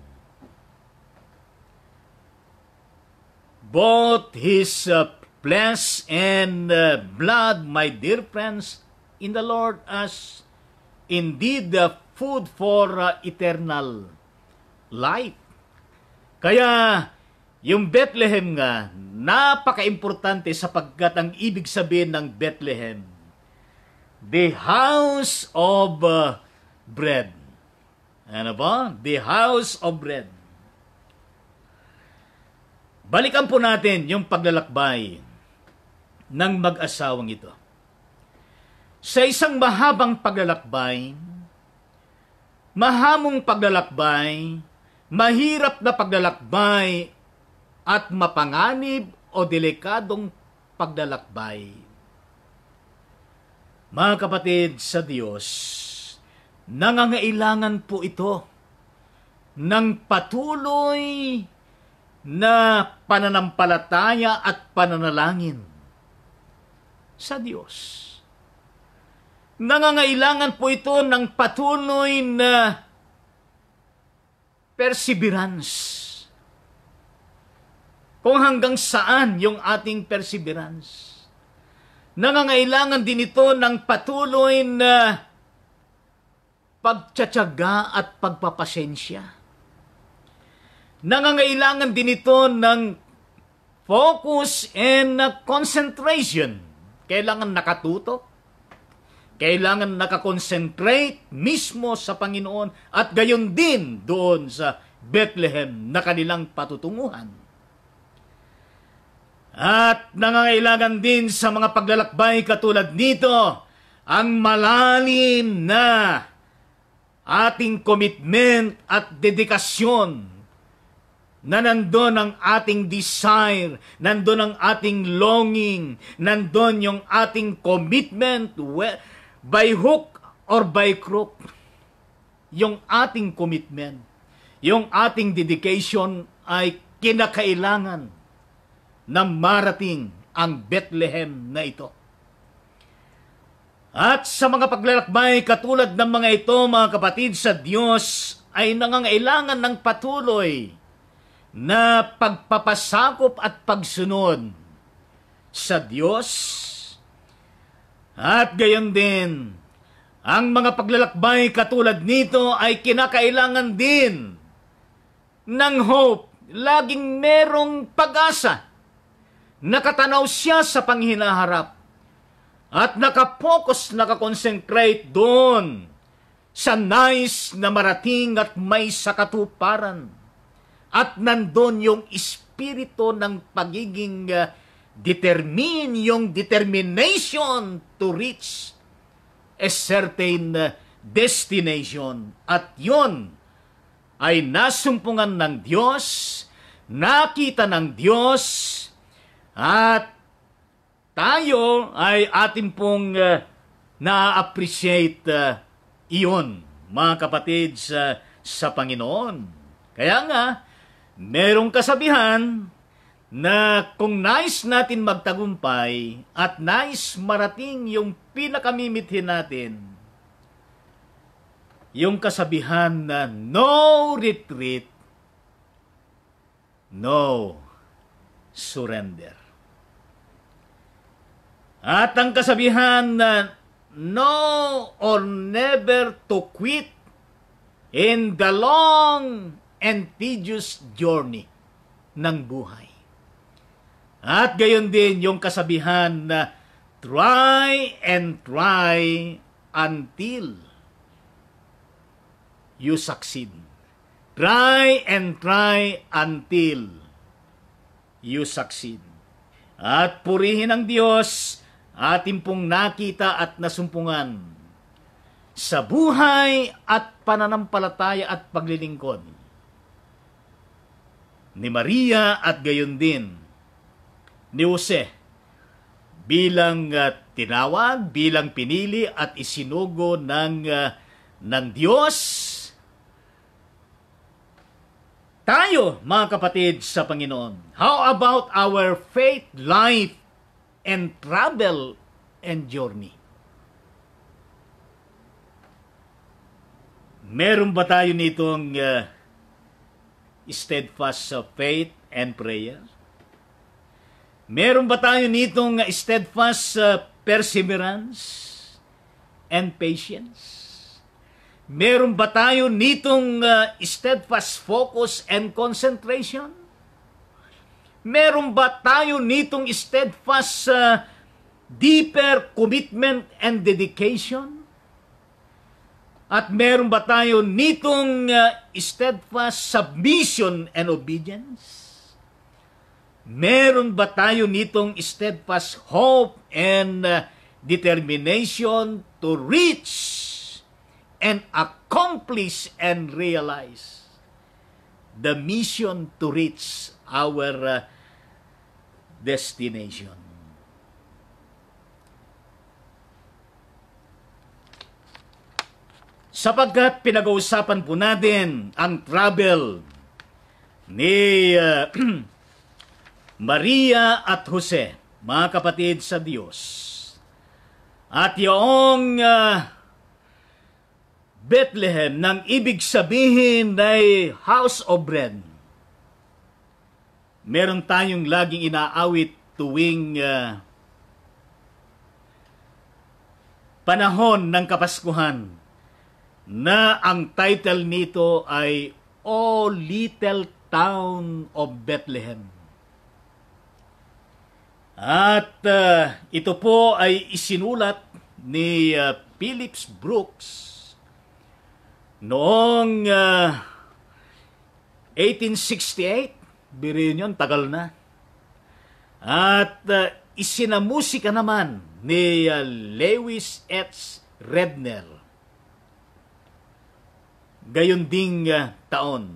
Both His flesh and blood, my dear friends, in the Lord, as indeed the food for eternal life. Kaya, yung Bethlehem nga, napaka-importante sapagkat ang ibig sabihin ng Bethlehem, the house of bread. Ano ba? The house of bread. Balikan po natin yung paglalakbay ng mag-asawang ito. Sa isang mahabang paglalakbay, mahamong paglalakbay, mahirap na paglalakbay at mapanganib o delikadong paglalakbay. Mga kapatid sa Diyos, nangangailangan po ito ng patuloy na pananampalataya at pananalangin sa Diyos. Nangangailangan po ito ng patuloy na perseverance. Kung hanggang saan yung ating perseverance. Nangangailangan din ito ng patuloy na pagtsatsaga at pagpapasensya. Nangangailangan din ito ng focus and concentration. Kailangan nakatutok. Kailangan nakakonsentrate mismo sa Panginoon at gayon din doon sa Bethlehem na kanilang patutunguhan. At nangangailangan din sa mga paglalakbay katulad nito ang malalim na ating commitment at dedikasyon na nandun ang ating desire, nandun ang ating longing, nandun yung ating commitment by hook or by crook. Yung ating commitment, yung ating dedication ay kinakailangan na marating ang Bethlehem na ito. At sa mga paglalakbay katulad ng mga ito, mga kapatid sa Diyos, ay nangangailangan ng patuloy na pagpapasakop at pagsunod sa Diyos. At gayon din, ang mga paglalakbay katulad nito ay kinakailangan din ng hope. Laging merong pag-asa. Nakatanaw siya sa panghinaharap at nakapokus, nakakonsentrate doon sa nais na marating at may sakatuparan. At nandun yung espiritu ng pagiging yung determination to reach a certain destination. At yun ay nasumpungan ng Diyos, nakita ng Diyos, at tayo ay atin pong na-appreciate iyon, mga kapatid sa Panginoon. Kaya nga, merong kasabihan na kung nais natin magtagumpay at nais marating yung pinakamimithi natin, yung kasabihan na no retreat, no surrender. At ang kasabihan na no or never to quit in the long and tedious journey ng buhay. At gayon din yung kasabihan na try and try until you succeed. Try and try until you succeed. At purihin ang Diyos, atin pong nakita at nasumpungan sa buhay at pananampalataya at paglilingkod ni Maria at gayon din ni Jose bilang tinawag, bilang pinili at isinugo ng Diyos. Tayo, mga kapatid sa Panginoon, how about our faith life and travel and journey? Meron ba tayo nitong steadfast faith and prayer? Meron ba tayo nitong steadfast perseverance and patience? Meron ba tayo nitong steadfast focus and concentration? Meron ba tayo nitong steadfast deeper commitment and dedication? At meron ba tayo nitong steadfast submission and obedience? Meron ba tayo nitong steadfast hope and determination to reach and accomplish and realize the mission to reach our destination. Sapagkat pinag-uusapan po natin ang travel ni Maria at Jose, mga kapatid sa Diyos. At yung Bethlehem, nang ibig sabihin ay house of bread. Meron tayong laging inaawit tuwing panahon ng Kapaskuhan na ang title nito ay O Little Town of Bethlehem. At ito po ay isinulat ni Phillips Brooks noong 1868. Birin yun, tagal na. At isinamusika naman ni Lewis H. Redner. Gayon ding taon,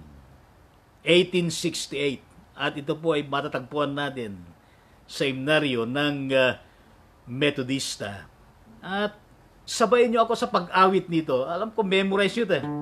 1868. At ito po ay matatagpuan natin sa himnaryo ng Metodista. At sabayin niyo ako sa pag-awit nito. Alam ko, memorize yun eh.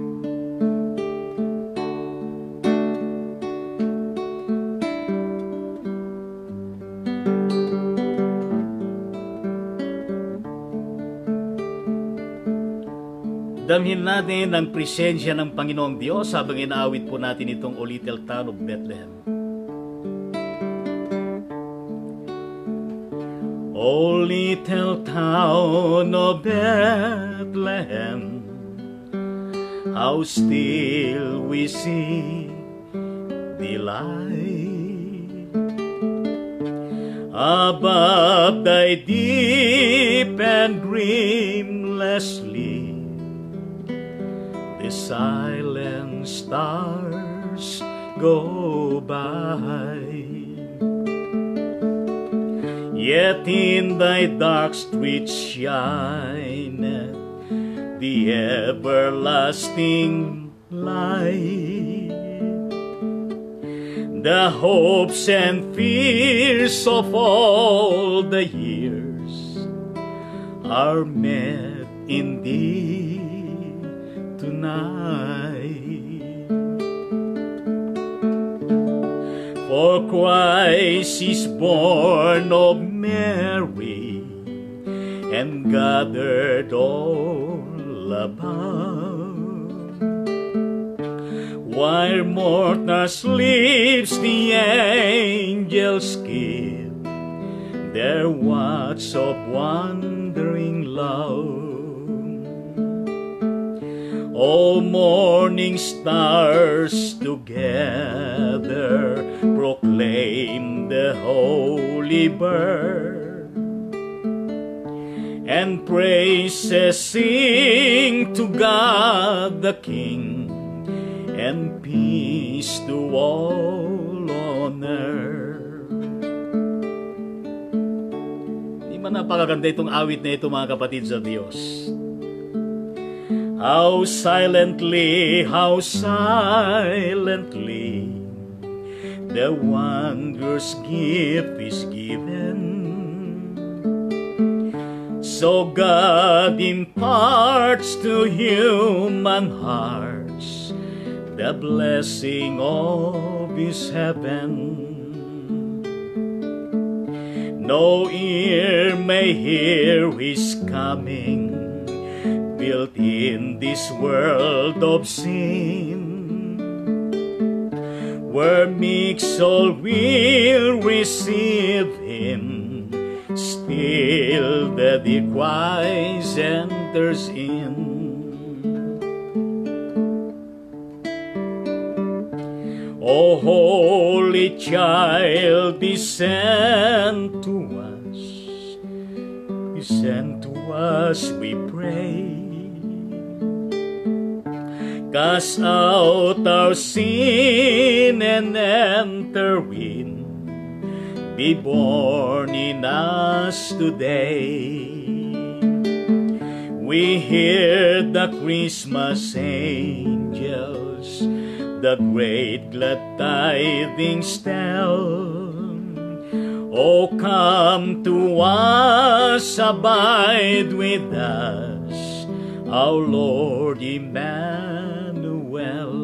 Damhin natin ang presensya ng Panginoong Diyos habang inaawit po natin itong O Little Town of Bethlehem. O little town of Bethlehem, how still we see thee lie above thy deep and dreamless sleep. The silent stars go by, yet in thy dark streets shine the everlasting light. The hopes and fears of all the years are met in thee tonight. For Christ is born of Mary and gathered all above. While mortal sleeps, the angels give their watch of wondering love. All morning stars together proclaim the holy birth, and praises sing to God the King, and peace to all on earth. Di ba napakaganda itong awit na ito, mga kapatid sa Diyos? How silently the wondrous gift is given. So God imparts to human hearts the blessing of His heaven. No ear may hear His coming, built in this world of sin, where meek soul will receive Him, still the Christ enters in. O holy child, be sent to us, we pray. Cast out our sin and enter in. Be born in us today. We hear the Christmas angels the great glad tidings tell. O come to us, abide with us, our Lord Emmanuel.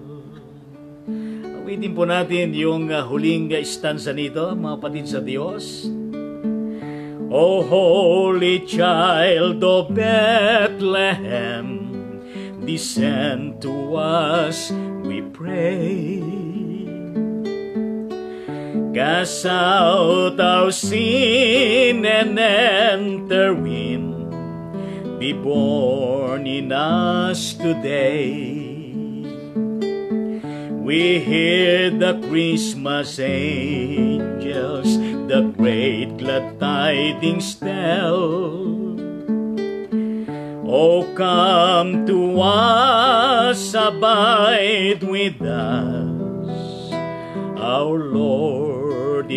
Awitin po natin yung huling stanza nito, mga kapatid sa Diyos. O Holy Child of Bethlehem, descend to us, we pray. Cast out our sin and enter in. Be born in us today. We hear the Christmas angels, the great glad tidings tell. Oh, come to us, abide with us, our Lord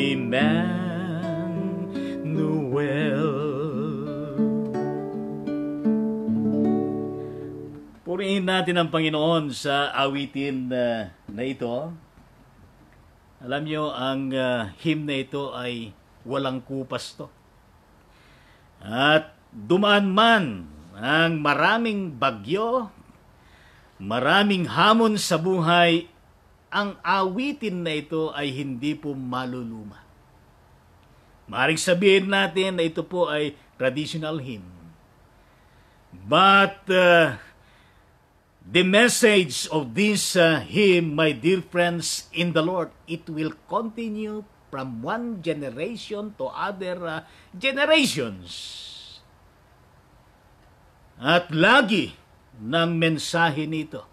Emmanuel. Purihin natin ang Panginoon sa awitin na ito. Alam nyo, ang hymn na ito ay walang kupas to. At dumaan man ang maraming bagyo, maraming hamon sa buhay, ang awitin na ito ay hindi po maluluma. Maaaring sabihin natin na ito po ay traditional hymn. But the message of this hymn, my dear friends in the Lord, it will continue from one generation to other generations. At lagi ng mensahe nito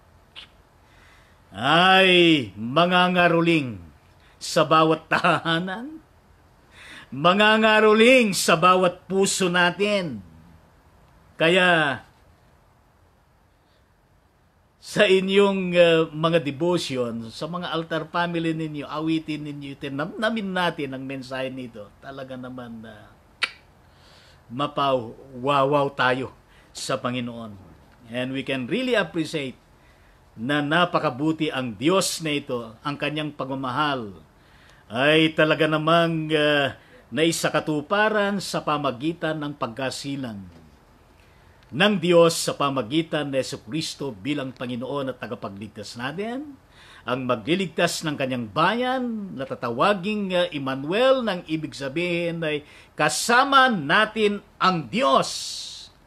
ay mangangaruling sa bawat tahanan, mangangaruling sa bawat puso natin. Kaya sa inyong mga devotion, sa mga altar family ninyo, awitin ninyo, tinamnamin natin ang mensahe nito. Talaga naman mapawawaw tayo sa Panginoon. And we can really appreciate na napakabuti ang Diyos na ito, ang kanyang pagmamahal ay talaga namang naisakatuparan sa pamagitan ng pagkasilang ng Diyos sa pamagitan ni Jesucristo bilang Panginoon at tagapagligtas natin, ang magliligtas ng kanyang bayan na tatawaging Emmanuel, ng ibig sabihin ay kasama natin ang Diyos.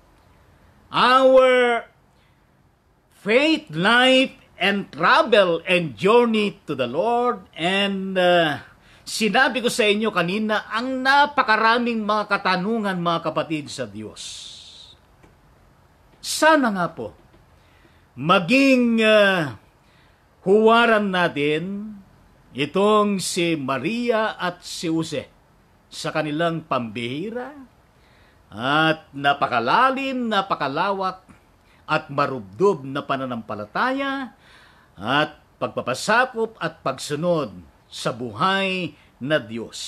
Our faith, life, and travel and journey to the Lord. And sinabi ko sa inyo kanina, ang napakaraming mga katanungan, mga kapatid sa Diyos. Sana nga po, maging huwaran natin itong si Maria at si Jose sa kanilang pambihira at napakalalim, napakalawak at marubdob na pananampalataya at pagpapasakop at pagsunod sa buhay na Diyos.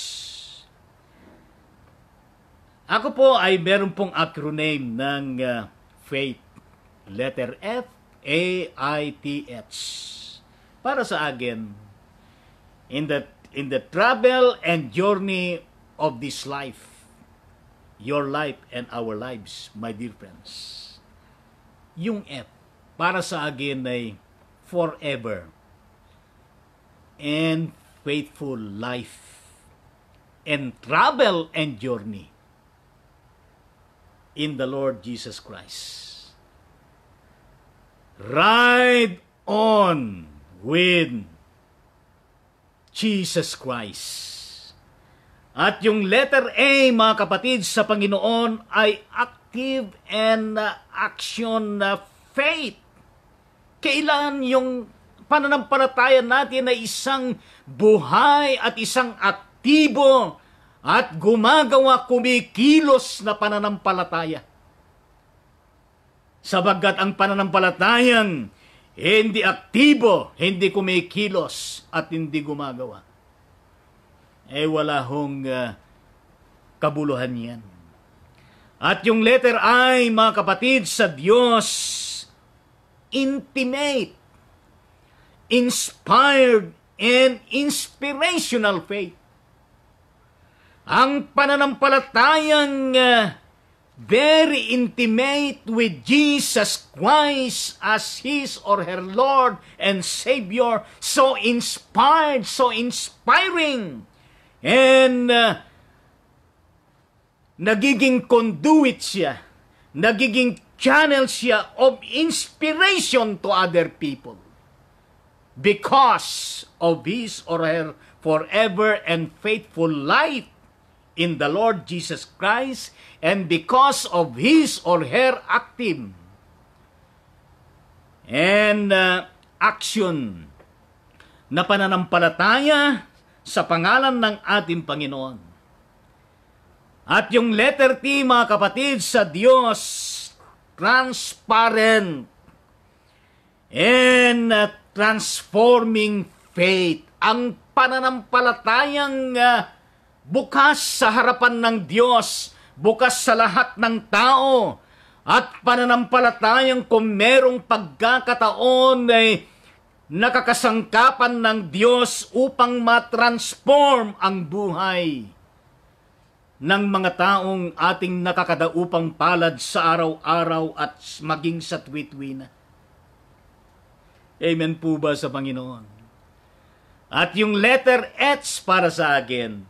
Ako po ay meron pong acronym ng faith. Letter F, A-I-T-H. Para sa akin, in the travel and journey of this life, your life and our lives, my dear friends. Yung F, para sa akin ay forever and faithful life and travel and journey in the Lord Jesus Christ. Ride on with Jesus Christ. At yung letter A, mga kapatid, sa Panginoon ay active and action na faith. Kailan yung pananampalataya natin ay isang buhay at isang aktibo at gumagawa, kumikilos na pananampalataya. Sabagkat ang pananampalatayang hindi aktibo, hindi kumikilos at hindi gumagawa, wala hong kabuluhan yan. At yung letter I, mga kapatid sa Diyos, intimate. inspired and inspirational faith. Ang pananampalatayang very intimate with Jesus Christ as His or her Lord and Savior, so inspired, so inspiring, and nagiging conduit siya, nagiging channel siya of inspiration to other people because of his or her forever and faithful life in the Lord Jesus Christ, and because of his or her active and action na pananampalataya sa pangalan ng ating Panginoon. At yung letter T, mga kapatid, sa Diyos, transparent and transforming faith. Ang pananampalatayang bukas sa harapan ng Diyos, bukas sa lahat ng tao, at pananampalatayang kung merong pagkakataon ay nakakasangkapan ng Diyos upang matransform ang buhay ng mga taong ating nakakadaupang palad sa araw-araw at maging sa tuwi-tuwi. Amen po ba sa Panginoon? At yung letter H para sa akin,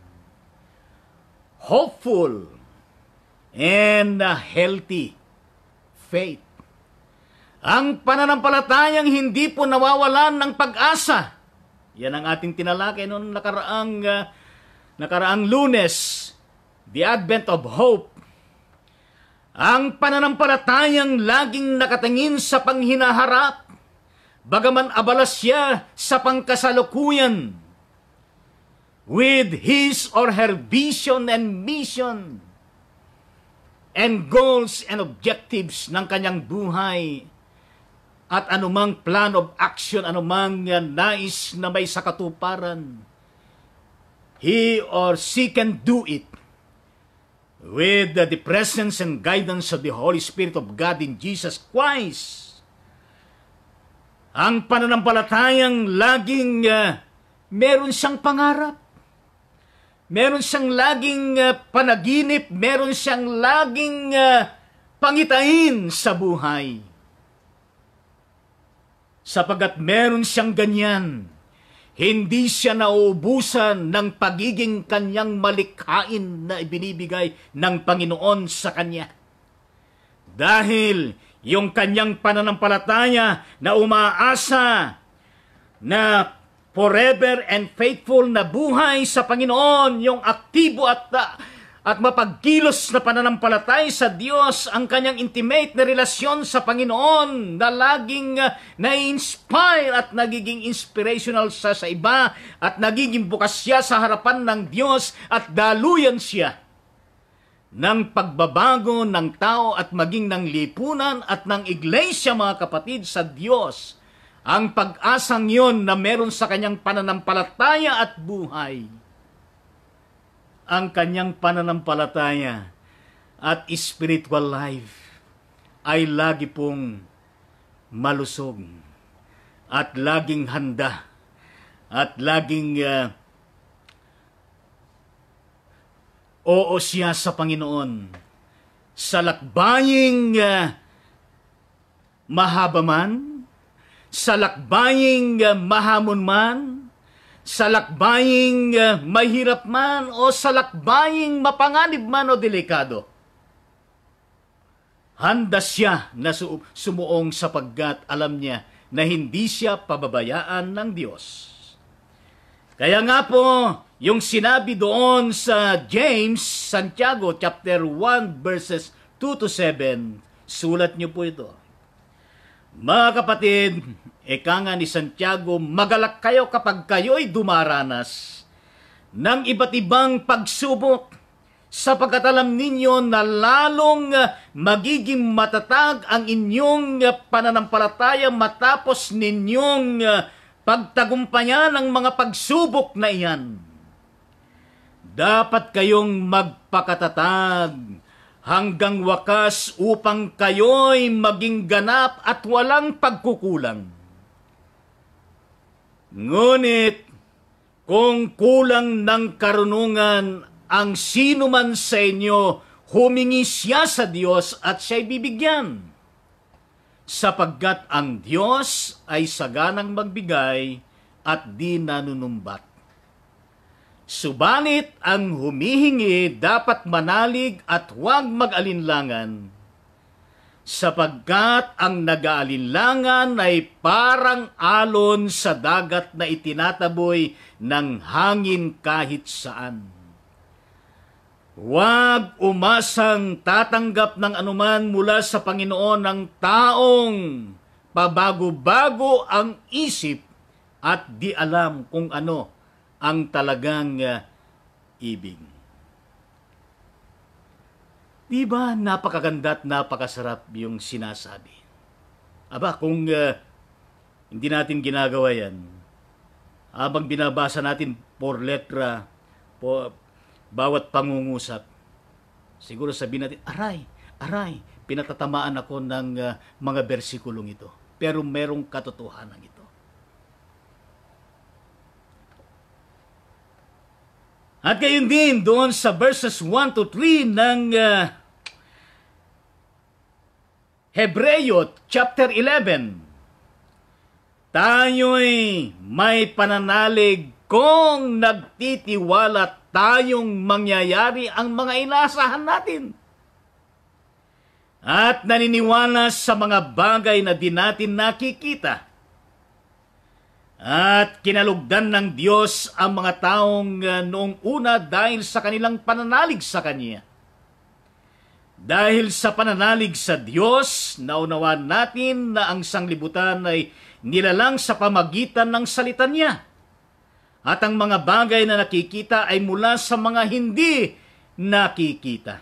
hopeful and healthy faith. Ang pananampalatayang hindi po nawawalan ng pag-asa. Yan ang ating tinalakay noong nakaraang Lunes, the advent of hope. Ang pananampalatayang laging nakatingin sa panghinaharap, bagaman abala siya sa pangkasalukuyan, with his or her vision and mission and goals and objectives ng kanyang buhay, at anumang plan of action, anumang nais na may sakatuparan, he or she can do it with the presence and guidance of the Holy Spirit of God in Jesus Christ. Ang pananampalatayang laging meron siyang pangarap, meron siyang laging panaginip, meron siyang laging pangitain sa buhay. Sapagat meron siyang ganyan, hindi siya nauubusan ng pagiging kanyang malikhain na ibinibigay ng Panginoon sa kanya. Dahil yung kanyang pananampalataya na umaasa na forever and faithful na buhay sa Panginoon, yung aktibo at mapagkilos na pananampalatay sa Diyos, ang kanyang intimate na relasyon sa Panginoon na laging na-inspire at nagiging inspirational sa iba, at nagiging bukas siya sa harapan ng Diyos at daluyan siya ng pagbabago ng tao at maging ng lipunan at ng iglesia, mga kapatid, sa Diyos. Ang pag-asang yon na meron sa kanyang pananampalataya at buhay. Ang kanyang pananampalataya at spiritual life ay lagi pong malusog at laging handa at laging oo siya sa Panginoon. Sa lakbaying mahaba man, sa lakbaying mahamon man, sa lakbaying mahirap man, o sa lakbaying mapanganib man o delikado, handa siya na sumuong sapagkat alam niya na hindi siya pababayaan ng Diyos. Kaya nga po, yung sinabi doon sa James, Santiago, chapter 1, verses 2 to 7, sulat niyo po ito. Mga kapatid, ika nga ni Santiago, magalak kayo kapag kayo'y dumaranas ng iba't ibang pagsubok, sapagkat alam ninyo na lalong magiging matatag ang inyong pananampalataya matapos ninyong pagtagumpayan ng mga pagsubok na iyan. Dapat kayong magpakatatag hanggang wakas upang kayo'y maging ganap at walang pagkukulang. Ngunit kung kulang ng karunungan ang sino man sa inyo, humingi siya sa Diyos at siya'y bibigyan. Sapagkat ang Diyos ay saganang magbigay at di nanunumbat. Subalit ang humihingi dapat manalig at huwag mag-alinlangan, sapagkat ang nag-aalinlangan ay parang alon sa dagat na itinataboy ng hangin kahit saan. Huwag umasang tatanggap ng anuman mula sa Panginoon ng taong pabago-bago ang isip at di alam kung ano ang talagang ibig. Di ba napakaganda at napakasarap yung sinasabi? Aba, kung hindi natin ginagawa yan, habang binabasa natin por letra, bawat pangungusap, siguro sabihin natin, aray, pinatatamaan ako ng mga bersikulong ito. Pero merong katotohanan ito. At gayon din doon sa verses 1 to 3 ng Hebreo chapter 11, tayo'y may pananalig kung nagtitiwala tayong mangyayari ang mga inaasahan natin. At naniniwala sa mga bagay na di natin nakikita. At kinalugdan ng Diyos ang mga taong noong una dahil sa kanilang pananalig sa Kanya. Dahil sa pananalig sa Diyos, naunawaan natin na ang sanglibutan ay nilalang sa pamagitan ng salita Niya. At ang mga bagay na nakikita ay mula sa mga hindi nakikita.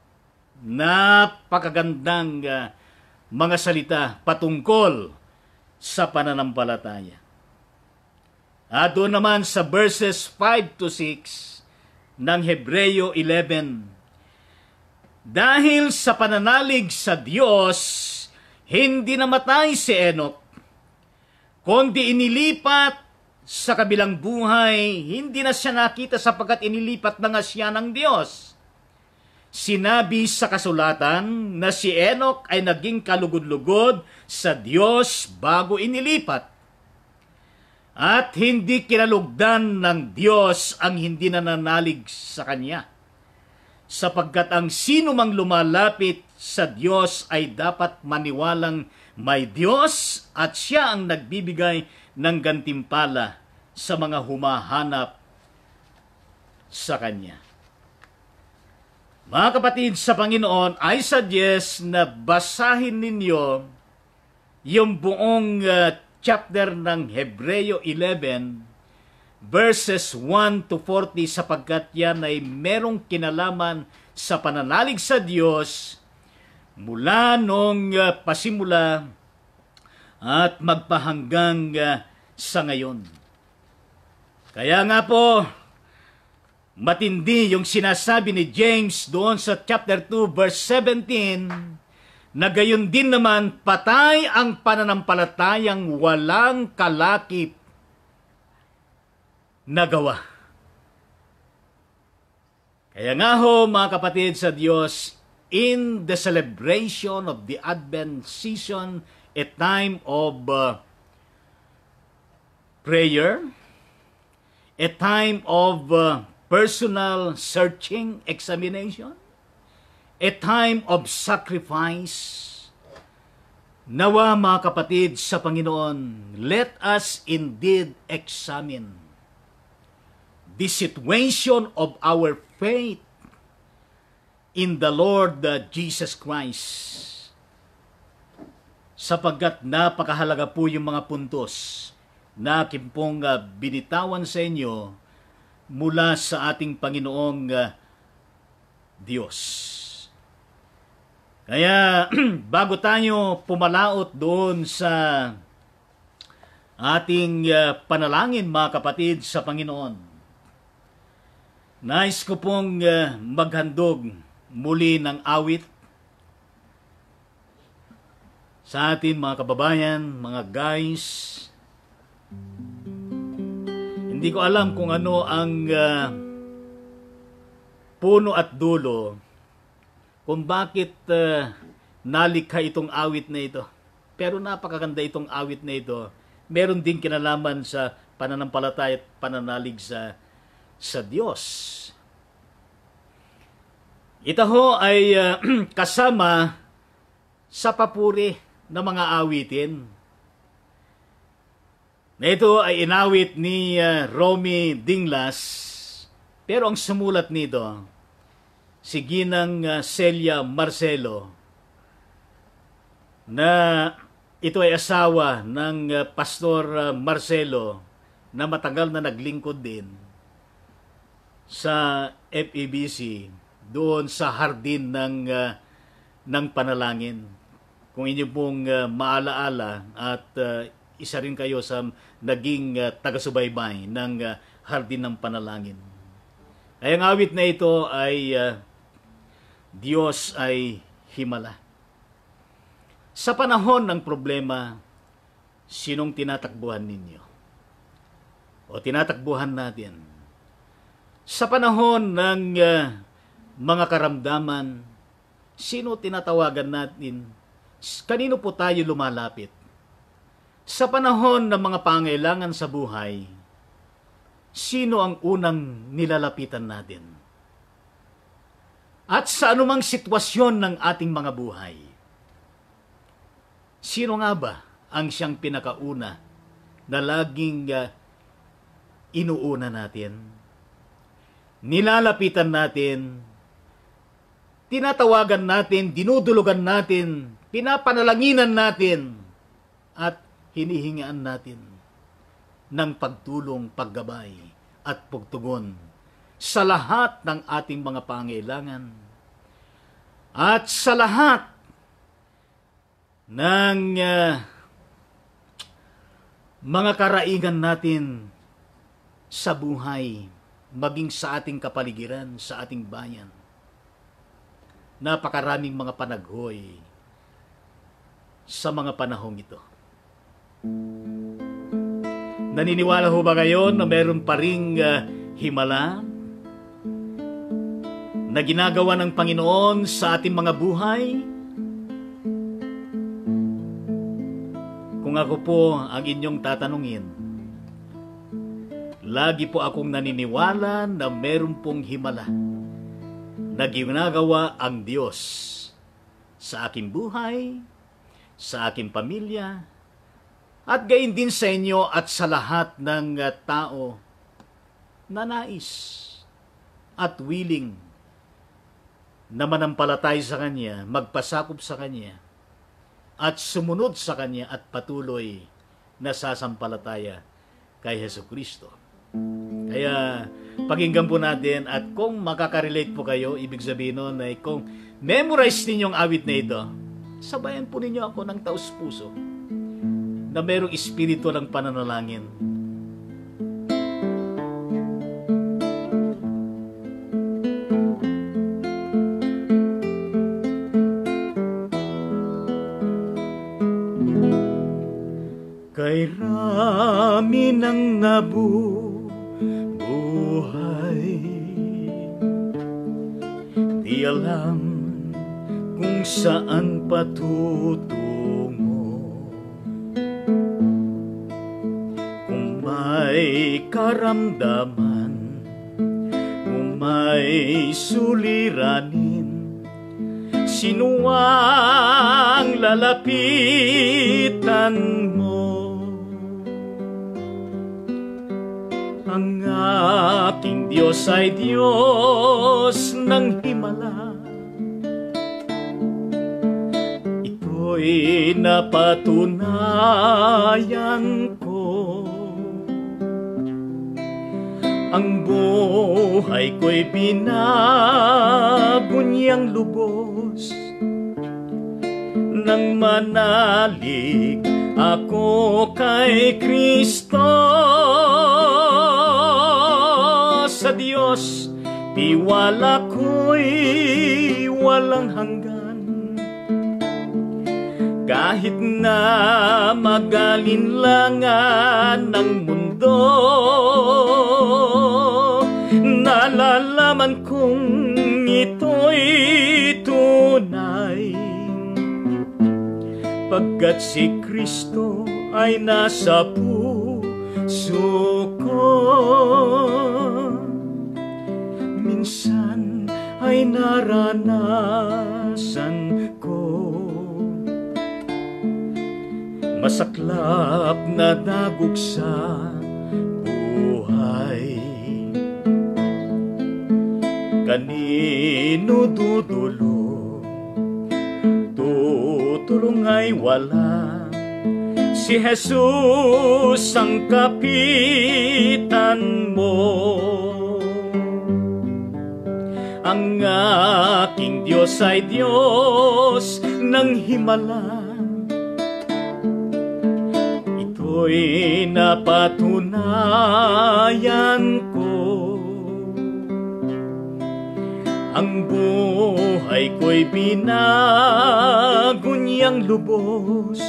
Napakagandang mga salita patungkol sa pananampalataya. At doon naman sa verses 5 to 6 ng Hebreo 11, dahil sa pananalig sa Diyos, hindi namatay si Enoch, kundi inilipat sa kabilang buhay, hindi na siya nakita sapagkat inilipat na nga siya ng Diyos. Sinabi sa kasulatan na si Enoch ay naging kalugod-lugod sa Diyos bago inilipat. At hindi kinalugdan ng Diyos ang hindi nananalig sa Kanya. Sapagkat ang sino mang lumalapit sa Diyos ay dapat maniwalang may Diyos at Siya ang nagbibigay ng gantimpala sa mga humahanap sa Kanya. Mga kapatid sa Panginoon, I suggest na basahin ninyo yung buong chapter ng Hebreo 11, verses 1 to 40, sapagkat yan ay merong kinalaman sa pananalig sa Diyos mula nung pasimula at magpahanggang sa ngayon. Kaya nga po, matindi yung sinasabi ni James doon sa chapter 2, verse 17, na gayon din naman patay ang pananampalatayang walang kalakip na gawa. Kaya nga ho, mga kapatid sa Diyos, in the celebration of the Advent season, a time of prayer, a time of personal searching, examination, a time of sacrifice. Nawa mga kapatid sa Panginoon, let us indeed examine the situation of our faith in the Lord Jesus Christ. Sapagkat napakahalaga po yung mga puntos na aking pong binitawan sa inyo mula sa ating Panginoong Diyos. Kaya bago tayo pumalaot doon sa ating panalangin mga kapatid sa Panginoon, nais ko pong maghandog muli ng awit sa atin mga kababayan, mga guys, Hindi ko alam kung ano ang puno at dulo kung bakit nalikha itong awit na ito. Pero napakaganda itong awit na ito. Meron din kinalaman sa pananampalataya at pananalig sa Diyos. Ito ho ay kasama sa papuri ng mga awitin. Na ito ay inawit ni Romy Dinglas, pero ang sumulat nito, si Ginang Celia Marcelo, na ito ay asawa ng Pastor Marcelo na matagal na naglingkod din sa FEBC doon sa hardin ng panalangin. Kung inyo pong maalaala at isa rin kayo sa naging taga-subaybay ng hardin ng panalangin. Ay ang awit na ito ay Diyos ay himala. Sa panahon ng problema, sinong tinatakbuhan ninyo? O tinatakbuhan natin? Sa panahon ng mga karamdaman, sino tinatawagan natin? Kanino po tayo lumalapit? Sa panahon ng mga pangailangan sa buhay, sino ang unang nilalapitan natin? At sa anumang sitwasyon ng ating mga buhay, sino nga ba ang siyang pinakauna na laging inuuna natin? Nilalapitan natin, tinatawagan natin, dinudulugan natin, pinapanalanginan natin, at hinihingaan natin ng pagtulong, paggabay, at pagtugon sa lahat ng ating mga pangailangan at sa lahat ng mga karaigan natin sa buhay, maging sa ating kapaligiran, sa ating bayan. Napakaraming mga panaghoy sa mga panahong ito. Naniniwala ho ba kayo na meron pa ring himala na ginagawa ng Panginoon sa ating mga buhay? Kung ako po ang inyong tatanungin, lagi po akong naniniwala na meron pong himala na ginagawa ang Diyos sa aking buhay, sa aking pamilya, at gayon din sa inyo at sa lahat ng tao na nais at willing na manampalatay sa Kanya, magpasakop sa Kanya, at sumunod sa Kanya at patuloy na sasampalataya kay Jesucristo. Kaya pakinggan po natin, at kung makaka-relate po kayo, ibig sabihin nun ay kung memorize ninyong awit na ito, sabayan po ninyo ako ng taus-puso na mayroong espiritu ng pananalangin. Kay rami ng nabubuhay, di alam kung saan patutungo. Kung may karamdaman, kung may suliranin, sino ang lalapitan mo? Ang aking Diyos ay Diyos ng himala. Ito'y napatunayan ko. Ang buhay ko'y binabunyang lubos. Nang manalig ako kay Kristo, sa Diyos tiwala ko'y walang hanggan. Kahit na magalinlangan ng mundo, nalalaman kong ito'y tunay, pagkat si Kristo ay nasa puso ko. Minsan ay naranasan ko masaklap na dagok sa buhay. Kanino dudulong, tutulong ay wala. Si Jesus ang kapitan mo. Ang aking Diyos ay Diyos ng himala. Ito'y napatunayan ko. Ang buhay ko'y binago niyang lubos.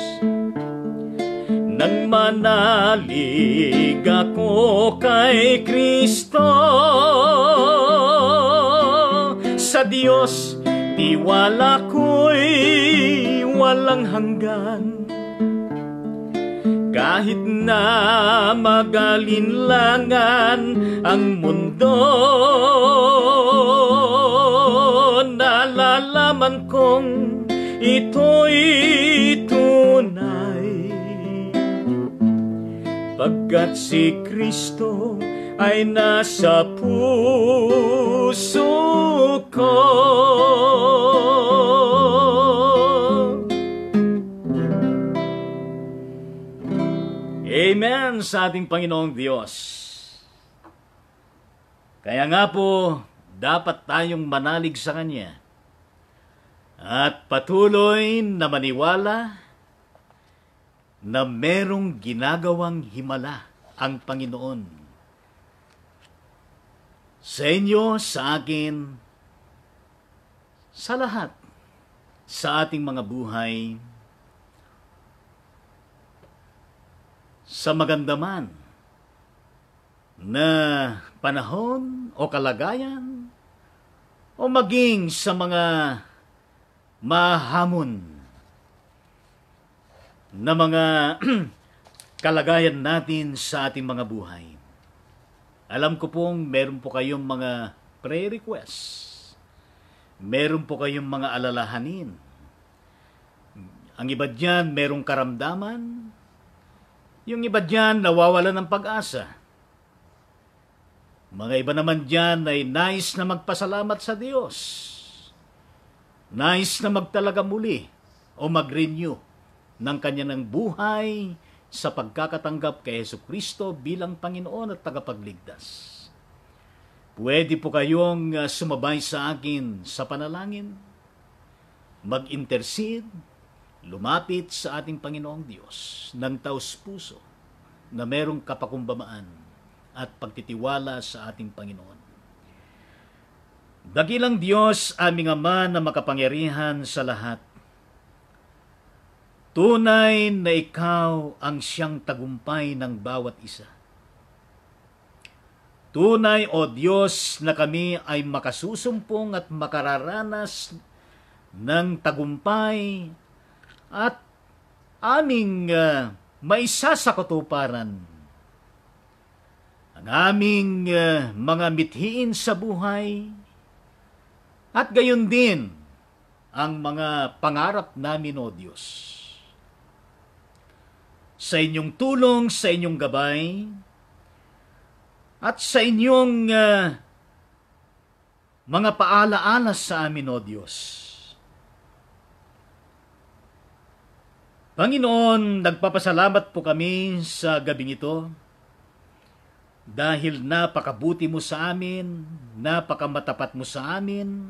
Nang manalig ako kay Kristo, sa Diyos tiwala ko'y walang hanggan. Kahit na magalinlangan ang mundo, nalalaman kong ito'y tunay, pagkat si Kristo ay nasa puso ko. Amen sa ating Panginoong Diyos. Kaya nga po, dapat tayong manalig sa Kanya at patuloy na maniwala na merong ginagawang himala ang Panginoon sa inyo, sa akin, sa lahat, sa ating mga buhay, sa maganda man na panahon o kalagayan o maging sa mga mahamon na mga kalagayan natin sa ating mga buhay. Alam ko pong meron po kayong mga prayer requests. Meron po kayong mga alalahanin. Ang iba dyan merong karamdaman. Yung iba dyan nawawalan ng pag-asa. Mga iba naman dyan ay nais na magpasalamat sa Diyos. Nais na magtalaga muli o mag-renew ng kanyang buhay sa pagkakatanggap kay Jesucristo bilang Panginoon at tagapagligtas. Pwede po kayong sumabay sa akin sa panalangin, mag-intercede, lumapit sa ating Panginoong Diyos ng taos-puso na merong kapakumbabaan at pagtitiwala sa ating Panginoon. Dakilang Diyos, aming Ama na makapangyarihan sa lahat, tunay na Ikaw ang siyang tagumpay ng bawat isa. Tunay, O Diyos, na kami ay makasusumpong at makararanas ng tagumpay at aming maisa sa katuparan ang aming mga mithiin sa buhay at gayon din ang mga pangarap namin, O Diyos. Sa inyong tulong, sa inyong gabay, at sa inyong mga paalaala sa amin, O Diyos. Panginoon, nagpapasalamat po kami sa gabing ito dahil napakabuti mo sa amin, napakamatapat mo sa amin,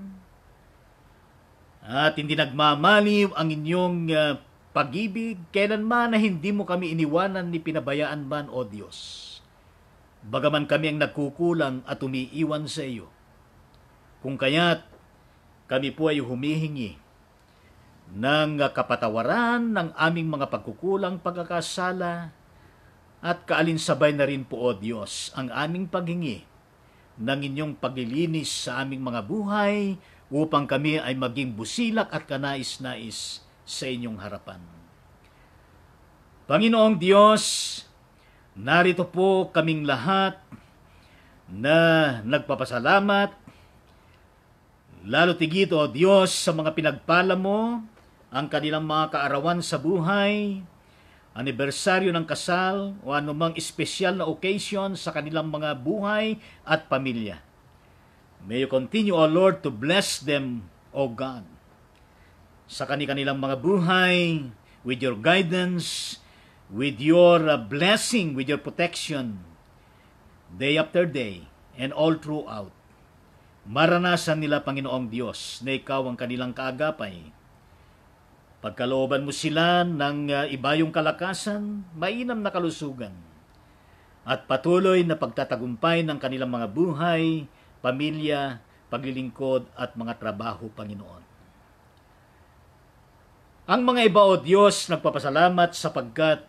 at hindi nagmamaliw ang inyong pag-ibig kailanman na hindi mo kami iniwanan ni pinabayaan man, O Diyos. Bagaman kami ang nagkukulang at umiiwan sa iyo. Kung kaya't kami po ay humihingi ng kapatawaran ng aming mga pagkukulang, pagkakasala, at kaalinsabay na rin po, O Diyos, ang aming paghingi ng inyong paglilinis sa aming mga buhay upang kami ay maging busilak at kanais-nais sa inyong harapan. Panginoong Diyos, narito po kaming lahat na nagpapasalamat, lalo tigit, O Diyos, sa mga pinagpala mo, ang kanilang mga kaarawan sa buhay, anibersaryo ng kasal, o anumang espesyal na occasion sa kanilang mga buhay at pamilya. May you continue, O Lord, to bless them, O God, sa kanilang mga buhay, with your guidance, with your blessing, with your protection, day after day, and all throughout. Maranasan nila, Panginoong Diyos, na ikaw ang kanilang kaagapay. Pagkalooban mo sila ng ibayong kalakasan, mainam na kalusugan, at patuloy na pagtatagumpay ng kanilang mga buhay, pamilya, paglilingkod at mga trabaho, Panginoon. Ang mga iba, O Diyos, nagpapasalamat sapagkat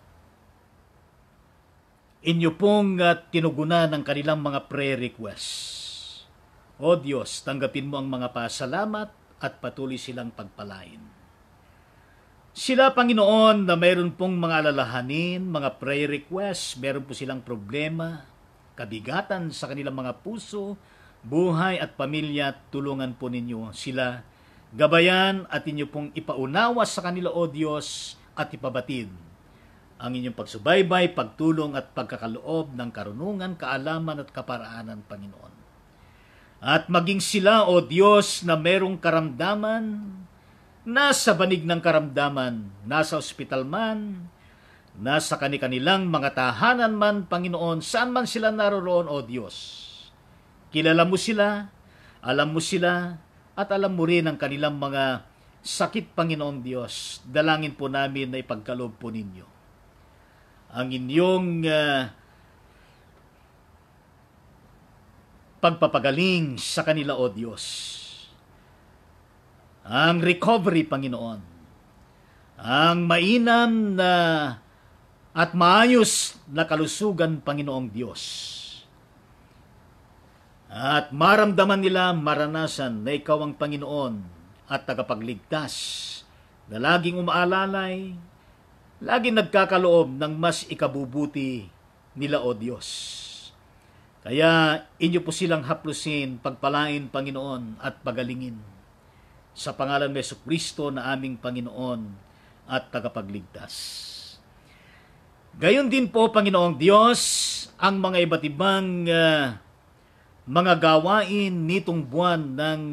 inyo pong tinugunan ng kanilang mga prayer requests. O Diyos, tanggapin mo ang mga pasalamat at patuloy silang pagpalain. Sila, Panginoon, na mayroon pong mga alalahanin, mga prayer requests, mayroon po silang problema, kabigatan sa kanilang mga puso, buhay at pamilya, tulungan po ninyo sila, gabayan at inyo pong ipaunawa sa kanila, O Diyos, at ipabatid ang inyong pagsubaybay, pagtulong at pagkakaloob ng karunungan, kaalaman at kaparaanan, Panginoon. At maging sila, O Diyos, na merong karamdaman, nasa banig ng karamdaman, nasa ospital man, nasa kanilang mga tahanan man, Panginoon, saan man sila naroroon, O Diyos. Kilala mo sila, alam mo sila, at alam mo rin ang kanilang mga sakit, Panginoong Diyos. Dalangin po namin na ipagkaloob po ninyo ang inyong pagpapagaling sa kanila, O Diyos. Ang recovery, Panginoon. Ang mainam na at maayos na kalusugan, Panginoong Diyos. At maramdaman nila, maranasan na ikaw ang Panginoon at tagapagligtas na laging umaalalay, laging nagkakaloob ng mas ikabubuti nila, O Diyos. Kaya inyo po silang haplusin, pagpalain, Panginoon, at pagalingin. Sa pangalan ni Jesucristo na aming Panginoon at tagapagligtas. Gayon din po, Panginoong Diyos, ang mga iba't ibang mga gawain nitong buwan ng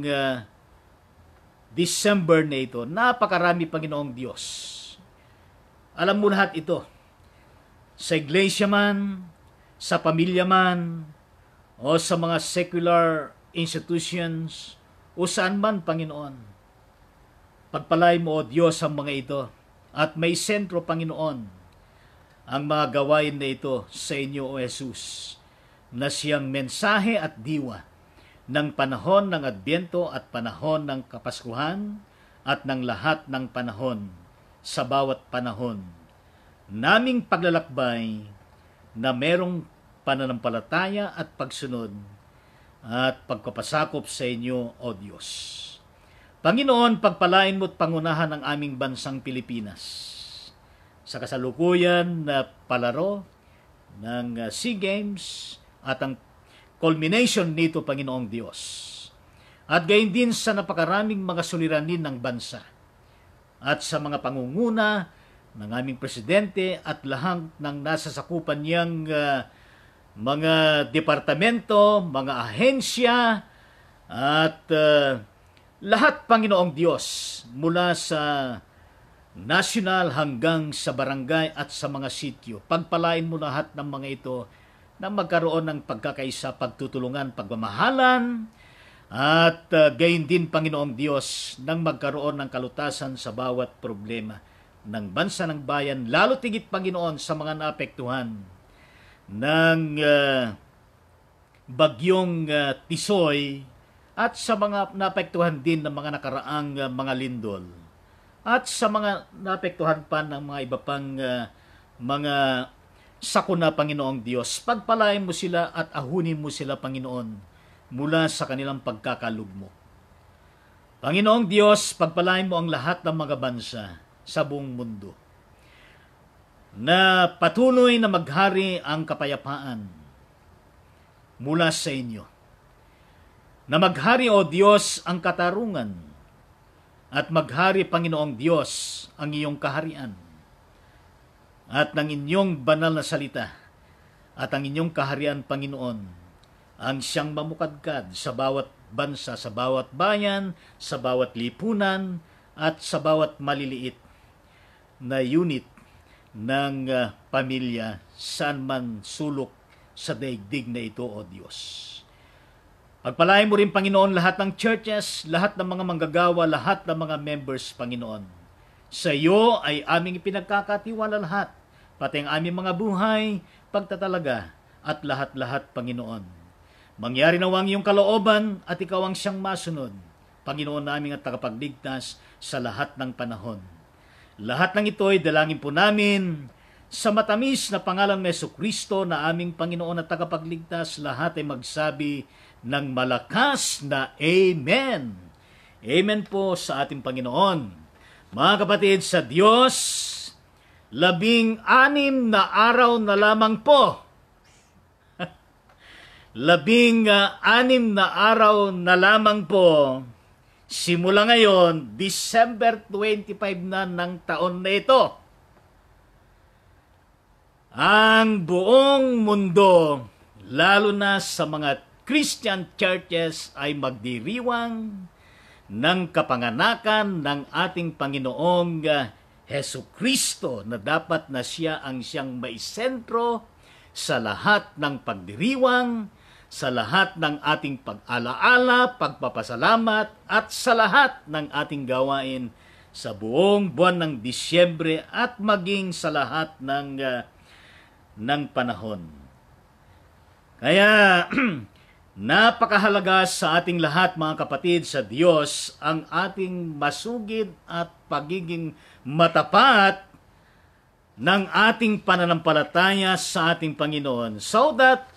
December na ito. Napakarami, Panginoong Diyos. Alam mo lahat ito. Sa iglesia man, sa pamilya man, o sa mga secular institutions, o saan man, Panginoon. Pagpalay mo, O Diyos, ang mga ito. At may sentro, Panginoon, ang mga gawain na ito sa inyo, O Jesus, na siyang mensahe at diwa ng panahon ng Adbyento at panahon ng Kapaskuhan at ng lahat ng panahon sa bawat panahon. Naming paglalakbay na merong pananampalataya at pagsunod at pagpapasakop sa inyo, O Diyos. Panginoon, pagpalain mo at pangunahan ang aming bansang Pilipinas sa kasalukuyan na palaro ng SEA Games at ang culmination nito, Panginoong Diyos. At gayon din sa napakaraming mga suliranin ng bansa at sa mga pangunguna ng aming presidente at lahat ng nasa sakupan niyang mga departamento, mga ahensya, at lahat, Panginoong Diyos, mula sa national hanggang sa barangay at sa mga sityo. Pagpalain mo lahat ng mga ito na magkaroon ng pagkakaisa, pagtutulungan, pagmamahalan, at gayon din, Panginoong Diyos, nang magkaroon ng kalutasan sa bawat problema ng bansa ng bayan, lalo tigit, Panginoon, sa mga naapektuhan ng bagyong Tisoy at sa mga naapektuhan din ng mga nakaraang mga lindol. at sa mga naapektuhan pa ng mga iba pang mga sakuna, Panginoong Diyos. Pagpalain mo sila at ahunin mo sila, Panginoon, mula sa kanilang pagkakalugmok. Panginoong Diyos, pagpalain mo ang lahat ng mga bansa sa buong mundo na patuloy na maghari ang kapayapaan mula sa inyo. Na maghari, O Diyos, ang katarungan at maghari, Panginoong Diyos, ang iyong kaharian at ng inyong banal na salita at ang inyong kaharian, Panginoon, ang siyang mamukadkad sa bawat bansa, sa bawat bayan, sa bawat lipunan at sa bawat maliliit na unit ng pamilya saan man sulok sa daigdig na ito, O Diyos. Pagpalain mo rin, Panginoon, lahat ng churches, lahat ng mga manggagawa, lahat ng mga members, Panginoon. Sa iyo ay aming pinagkakatiwala lahat, pati ang aming mga buhay, pagtatalaga, at lahat-lahat, Panginoon. Mangyari nawang iyong kalooban at ikaw ang siyang masunod, Panginoon naming at tagapagligtas sa lahat ng panahon. Lahat ng ito ay dalangin po namin sa matamis na pangalan ng Jesucristo na aming Panginoon at tagapagligtas. Lahat ay magsabi ng malakas na Amen. Amen po sa ating Panginoon. Mga kapatid, sa Diyos, 16 na araw na lamang po. 16 na araw na lamang po. Simula ngayon, December 25 na ng taon na ito. Ang buong mundo, lalo na sa mga Christian churches, ay magdiriwang ng kapanganakan ng ating Panginoong Jesucristo na dapat na siya ang siyang maisentro sa lahat ng pagdiriwang, sa lahat ng ating pag-alaala, pagpapasalamat, at sa lahat ng ating gawain sa buong buwan ng Disyembre at maging sa lahat ng panahon. Kaya, napakahalaga sa ating lahat, mga kapatid, sa Diyos, ang ating masugid at pagiging matapat ng ating pananampalataya sa ating Panginoon, so that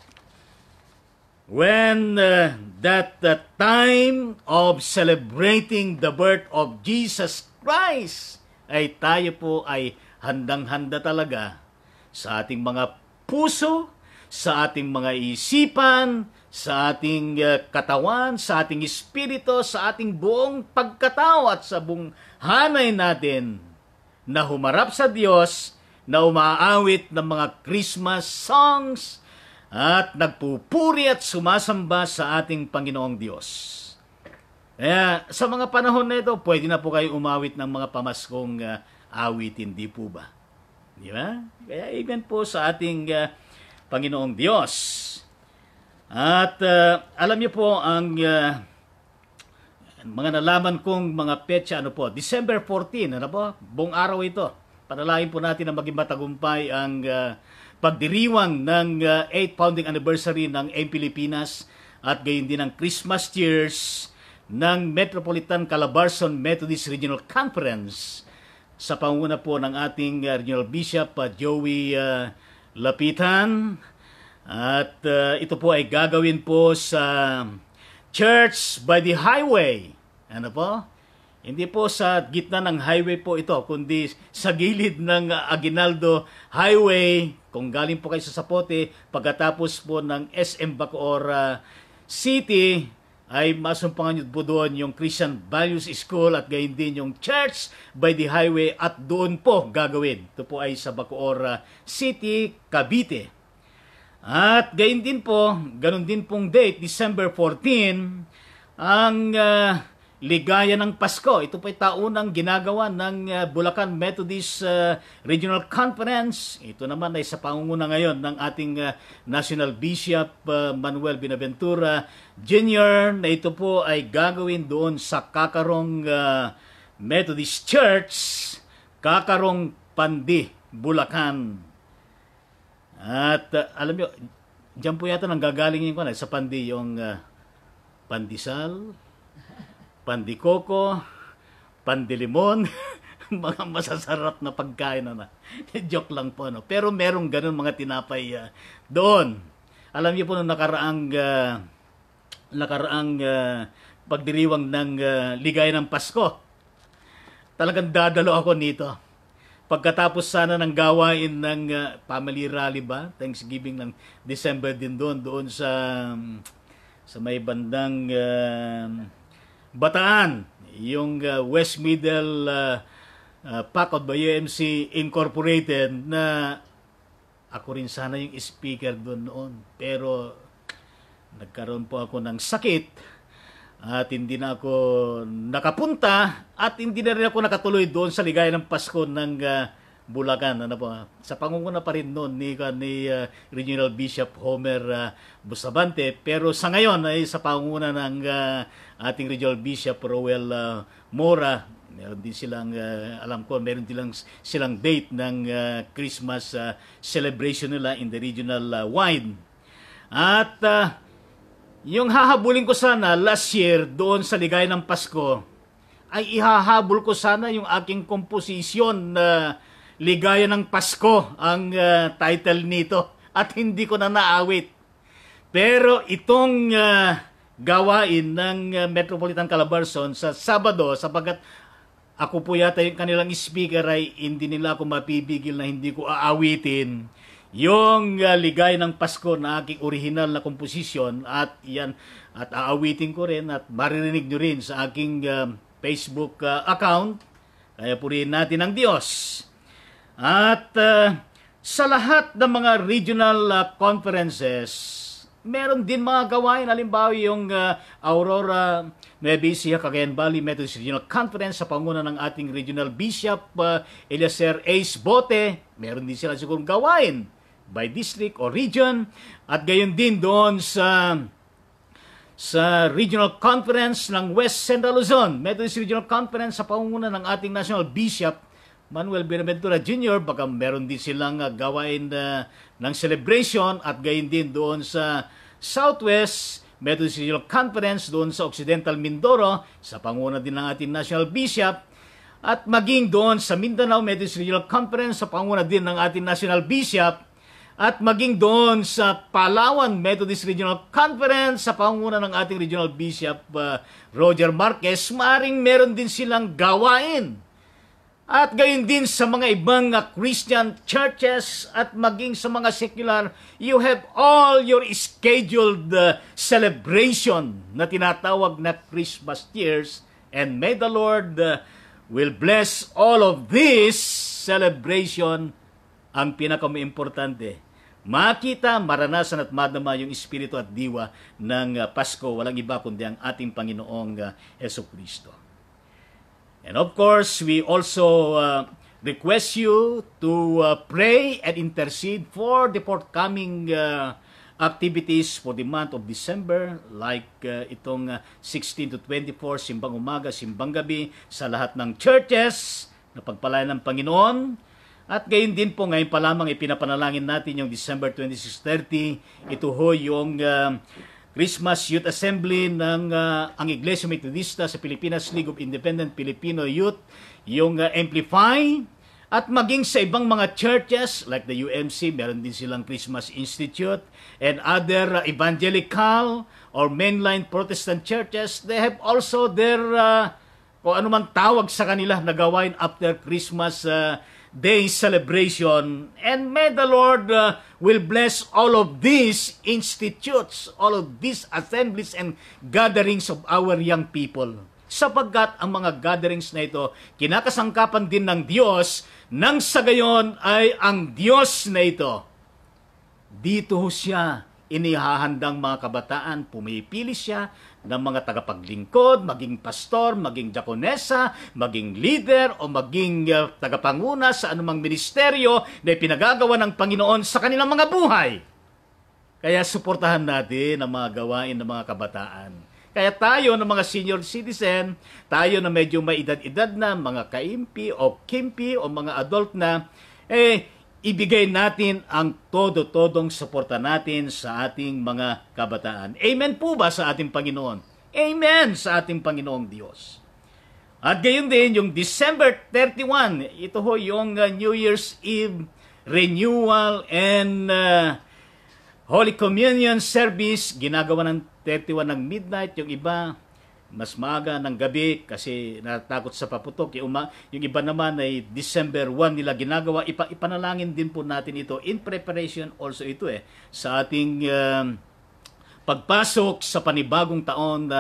when the time of celebrating the birth of Jesus Christ ay tayo po ay handang-handa talaga sa ating mga puso, sa ating mga isipan, sa ating katawan, sa ating espiritu, sa ating buong pagkatao at sa buong hanay natin na humarap sa Diyos, na umaawit ng mga Christmas songs at nagpupuri at sumasamba sa ating Panginoong Diyos. Kaya sa mga panahon na ito, pwede na po kayo umawit ng mga pamaskong awitin, di po ba? Di ba? Kaya amen po sa ating Panginoong Diyos. At alam niyo po, ang mga nalaman kong mga petsa, December 14, buong araw ito. Panalangin po natin na maging matagumpay ang pagdiriwang ng 8th founding anniversary ng Pilipinas at gayon din ang Christmas cheers ng Metropolitan Calabarzon Methodist Regional Conference sa pangunguna po ng ating Regional Bishop Joey Lapitan. At ito po ay gagawin po sa Church by the Highway. Ano po? Hindi po sa gitna ng highway po ito, kundi sa gilid ng Aguinaldo Highway. Kung galing po kayo sa Zapote, pagkatapos po ng SM Bacoor City, ay masumpangan nyo po doon yung Christian Values School at gayon din yung Church by the Highway at doon po gagawin. Ito po ay sa Bacoor City, Cavite. At gayon din po, ganun din pong date, December 14, ang Ligaya ng Pasko. Ito po ay taunang ginagawa ng Bulacan Methodist Regional Conference. Ito naman ay sa pangunguna ngayon ng ating National Bishop Manuel Binaventura Jr. na ito po ay gagawin doon sa Kakarong Methodist Church, Kakarong Pandi, Bulacan. At alam nyo, dyan po yata nang gagaling ko na sa Pandi, yung pandisal, pandikoko, pandilimon, mga masasarap na pagkain na. Joke lang po, no? Pero merong ganun mga tinapay doon. Alam niyo po nung nakaraang pagdiriwang ng ligaya ng Pasko, talagang dadalo ako nito. Pagkatapos sana ng gawain ng family rally ba, Thanksgiving ng December din doon sa may bandang Bataan, yung West Middle Packard by UMC Incorporated, na ako rin sana yung speaker doon noon. Pero nagkaroon po ako ng sakit at hindi na ako nakapunta at hindi na rin ako nakatuloy doon sa ligaya ng Pasko ng Bulacan. Ano po? Sa pangunguna pa rin noon ni Regional Bishop Homer Bustamante, pero sa ngayon ay sa pangunguna ng ating Regional Bishop Roel Mora. Meron din silang, alam ko, meron din silang date ng Christmas celebration nila in the regional wide. At yung hahabulin ko sana last year doon sa ligaya ng Pasko, ay ihahabol ko sana yung aking komposisyon na Ligaya ng Pasko ang title nito, at hindi ko na naawit. Pero itong gawain ng Metropolitan Calabarzon sa Sabado, sapagkat ako po yata yung kanilang speaker, ay hindi nila ako mapipigil na hindi ko aawitin yung Ligaya ng Pasko na aking original na komposisyon, at yan, at aawitin ko rin at maririnig nyo rin sa aking Facebook account. Kaya purihin natin ang Diyos. At sa lahat ng mga regional conferences, meron din mga gawain. Halimbawa yung Aurora, Nueva Ecija, Cagayan Valley Methodist Regional Conference sa panguna ng ating Regional Bishop Eliezer Ace Bote. Meron din sila sigurong gawain by district or region. At gayon din doon sa Regional Conference ng West Central Luzon, Methodist Regional Conference sa pangunguna ng ating National Bishop Manuel Bienaventura Jr., baka meron din silang gawain ng celebration. At gayon din doon sa Southwest Methodist Regional Conference doon sa Occidental Mindoro sa pangunguna din ng ating National Bishop. At maging doon sa Mindanao Methodist Regional Conference sa pangunguna din ng ating National Bishop. At maging doon sa Palawan Methodist Regional Conference sa pangunguna ng ating Regional Bishop Roger Marquez, maring meron din silang gawain. At gayon din sa mga ibang Christian churches at maging sa mga secular, you have all your scheduled celebration na tinatawag na Christmas years, and may the Lord will bless all of this celebration. Ang pinaka-importante, makita, maranasan at madama yung espiritu at diwa ng Pasko. Walang iba kundi ang ating Panginoong Jesucristo. And of course, we also request you to pray and intercede for the forthcoming activities for the month of December, like itong 16 to 24, simbang umaga, simbang gabi sa lahat ng churches na pagpalain ng Panginoon. At gayon din po, ngayon pa lamang ipinapanalangin natin yung December 26-30. Ito ho yung Christmas Youth Assembly ng ang Iglesia Metodista sa Pilipinas, League of Independent Filipino Youth, yung Amplify. At maging sa ibang mga churches like the UMC, meron din silang Christmas Institute, and other evangelical or mainline Protestant churches, they have also their kung ano man tawag sa kanila na gawain after Christmas Day celebration. And may the Lord will bless all of these institutes, all of these assemblies and gatherings of our young people. Sapagkat ang mga gatherings na ito, kinakasangkapan din ng Diyos, nang sa gayon ay ang Diyos na ito, dito siya inihahandang mga kabataan, pumipili siya ng mga tagapaglingkod, maging pastor, maging diakonesa, maging leader, o maging tagapanguna sa anumang ministeryo na pinagagawa ng Panginoon sa kanilang mga buhay. Kaya suportahan natin ang mga gawain ng mga kabataan. Kaya tayo ng mga senior citizen, tayo na medyo may edad-edad na, mga kaimpi o kimpi o mga adult na, ibigay natin ang todo-todong suporta natin sa ating mga kabataan. Amen po ba sa ating Panginoon? Amen sa ating Panginoong Diyos. At gayon din, yung December 31, ito ho yung New Year's Eve renewal and Holy Communion service. Ginagawa ng 31 ng midnight, yung iba mas maaga ng gabi kasi natakot sa paputok. Yung iba naman ay December 1 nila ginagawa. Ipanalangin din po natin ito in preparation also ito sa ating pagpasok sa panibagong taon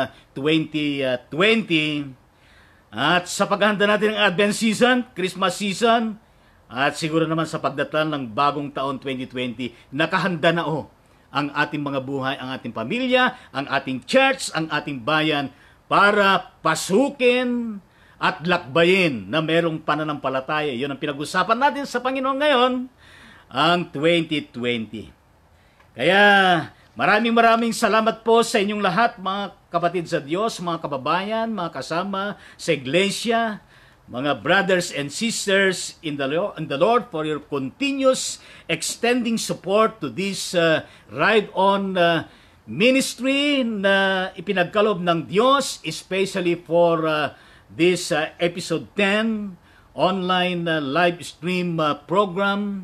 2020 at sa paghahanda natin ng Advent season, Christmas season at siguro naman sa pagdating ng bagong taon 2020. Nakahanda na ang ating mga buhay, ang ating pamilya, ang ating church, ang ating bayan para pasukin at lakbayin na merong pananampalataya. Yun ang pinag-usapan natin sa Panginoon ngayon, ang 2020. Kaya maraming salamat po sa inyong lahat, mga kapatid sa Diyos, mga kababayan, mga kasama sa iglesia, mga brothers and sisters in the Lord, for your continuous extending support to this ride-on ministry na ipinagkaloob ng Diyos, especially for this episode 10 online live stream program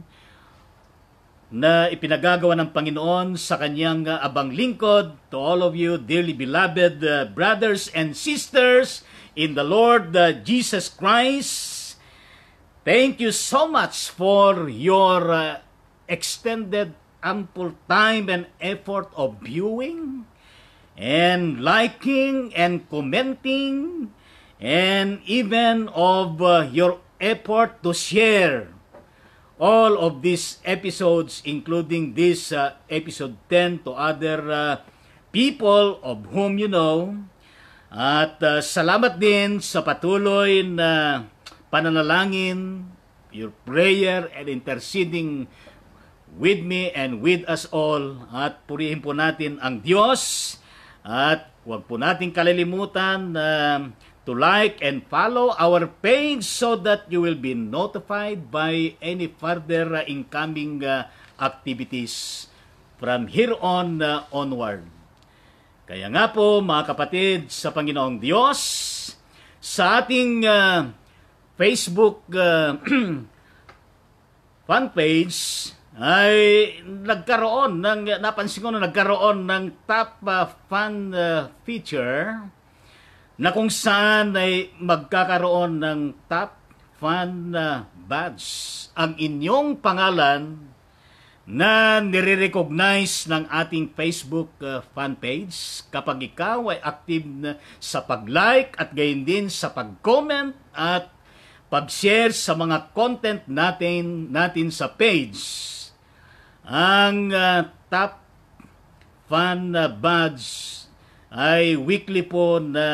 na ipinagagawa ng Panginoon sa kanyang abang lingkod. To all of you, dearly beloved brothers and sisters in the Lord Jesus Christ, thank you so much for your extended ample time and effort of viewing and liking and commenting and even of your effort to share all of these episodes, including this episode 10, to other people of whom you know. At salamat din sa patuloy na pananalangin, your prayer and interceding with me and with us all. At purihin po natin ang Diyos at huwag po natin kalilimutan to like and follow our page so that you will be notified by any further incoming activities from here on onward. Kaya nga po mga kapatid sa Panginoong Diyos, sa ating Facebook fan page ay napansin ko na nagkaroon ng top fan feature na kung saan ay magkakaroon ng top fan badge ang inyong pangalan na nire-recognize ng ating Facebook fan page kapag ikaw ay active na sa pag-like at gayon din sa pag-comment at pag-share sa mga content natin sa page. Ang top fan badge ay weekly po na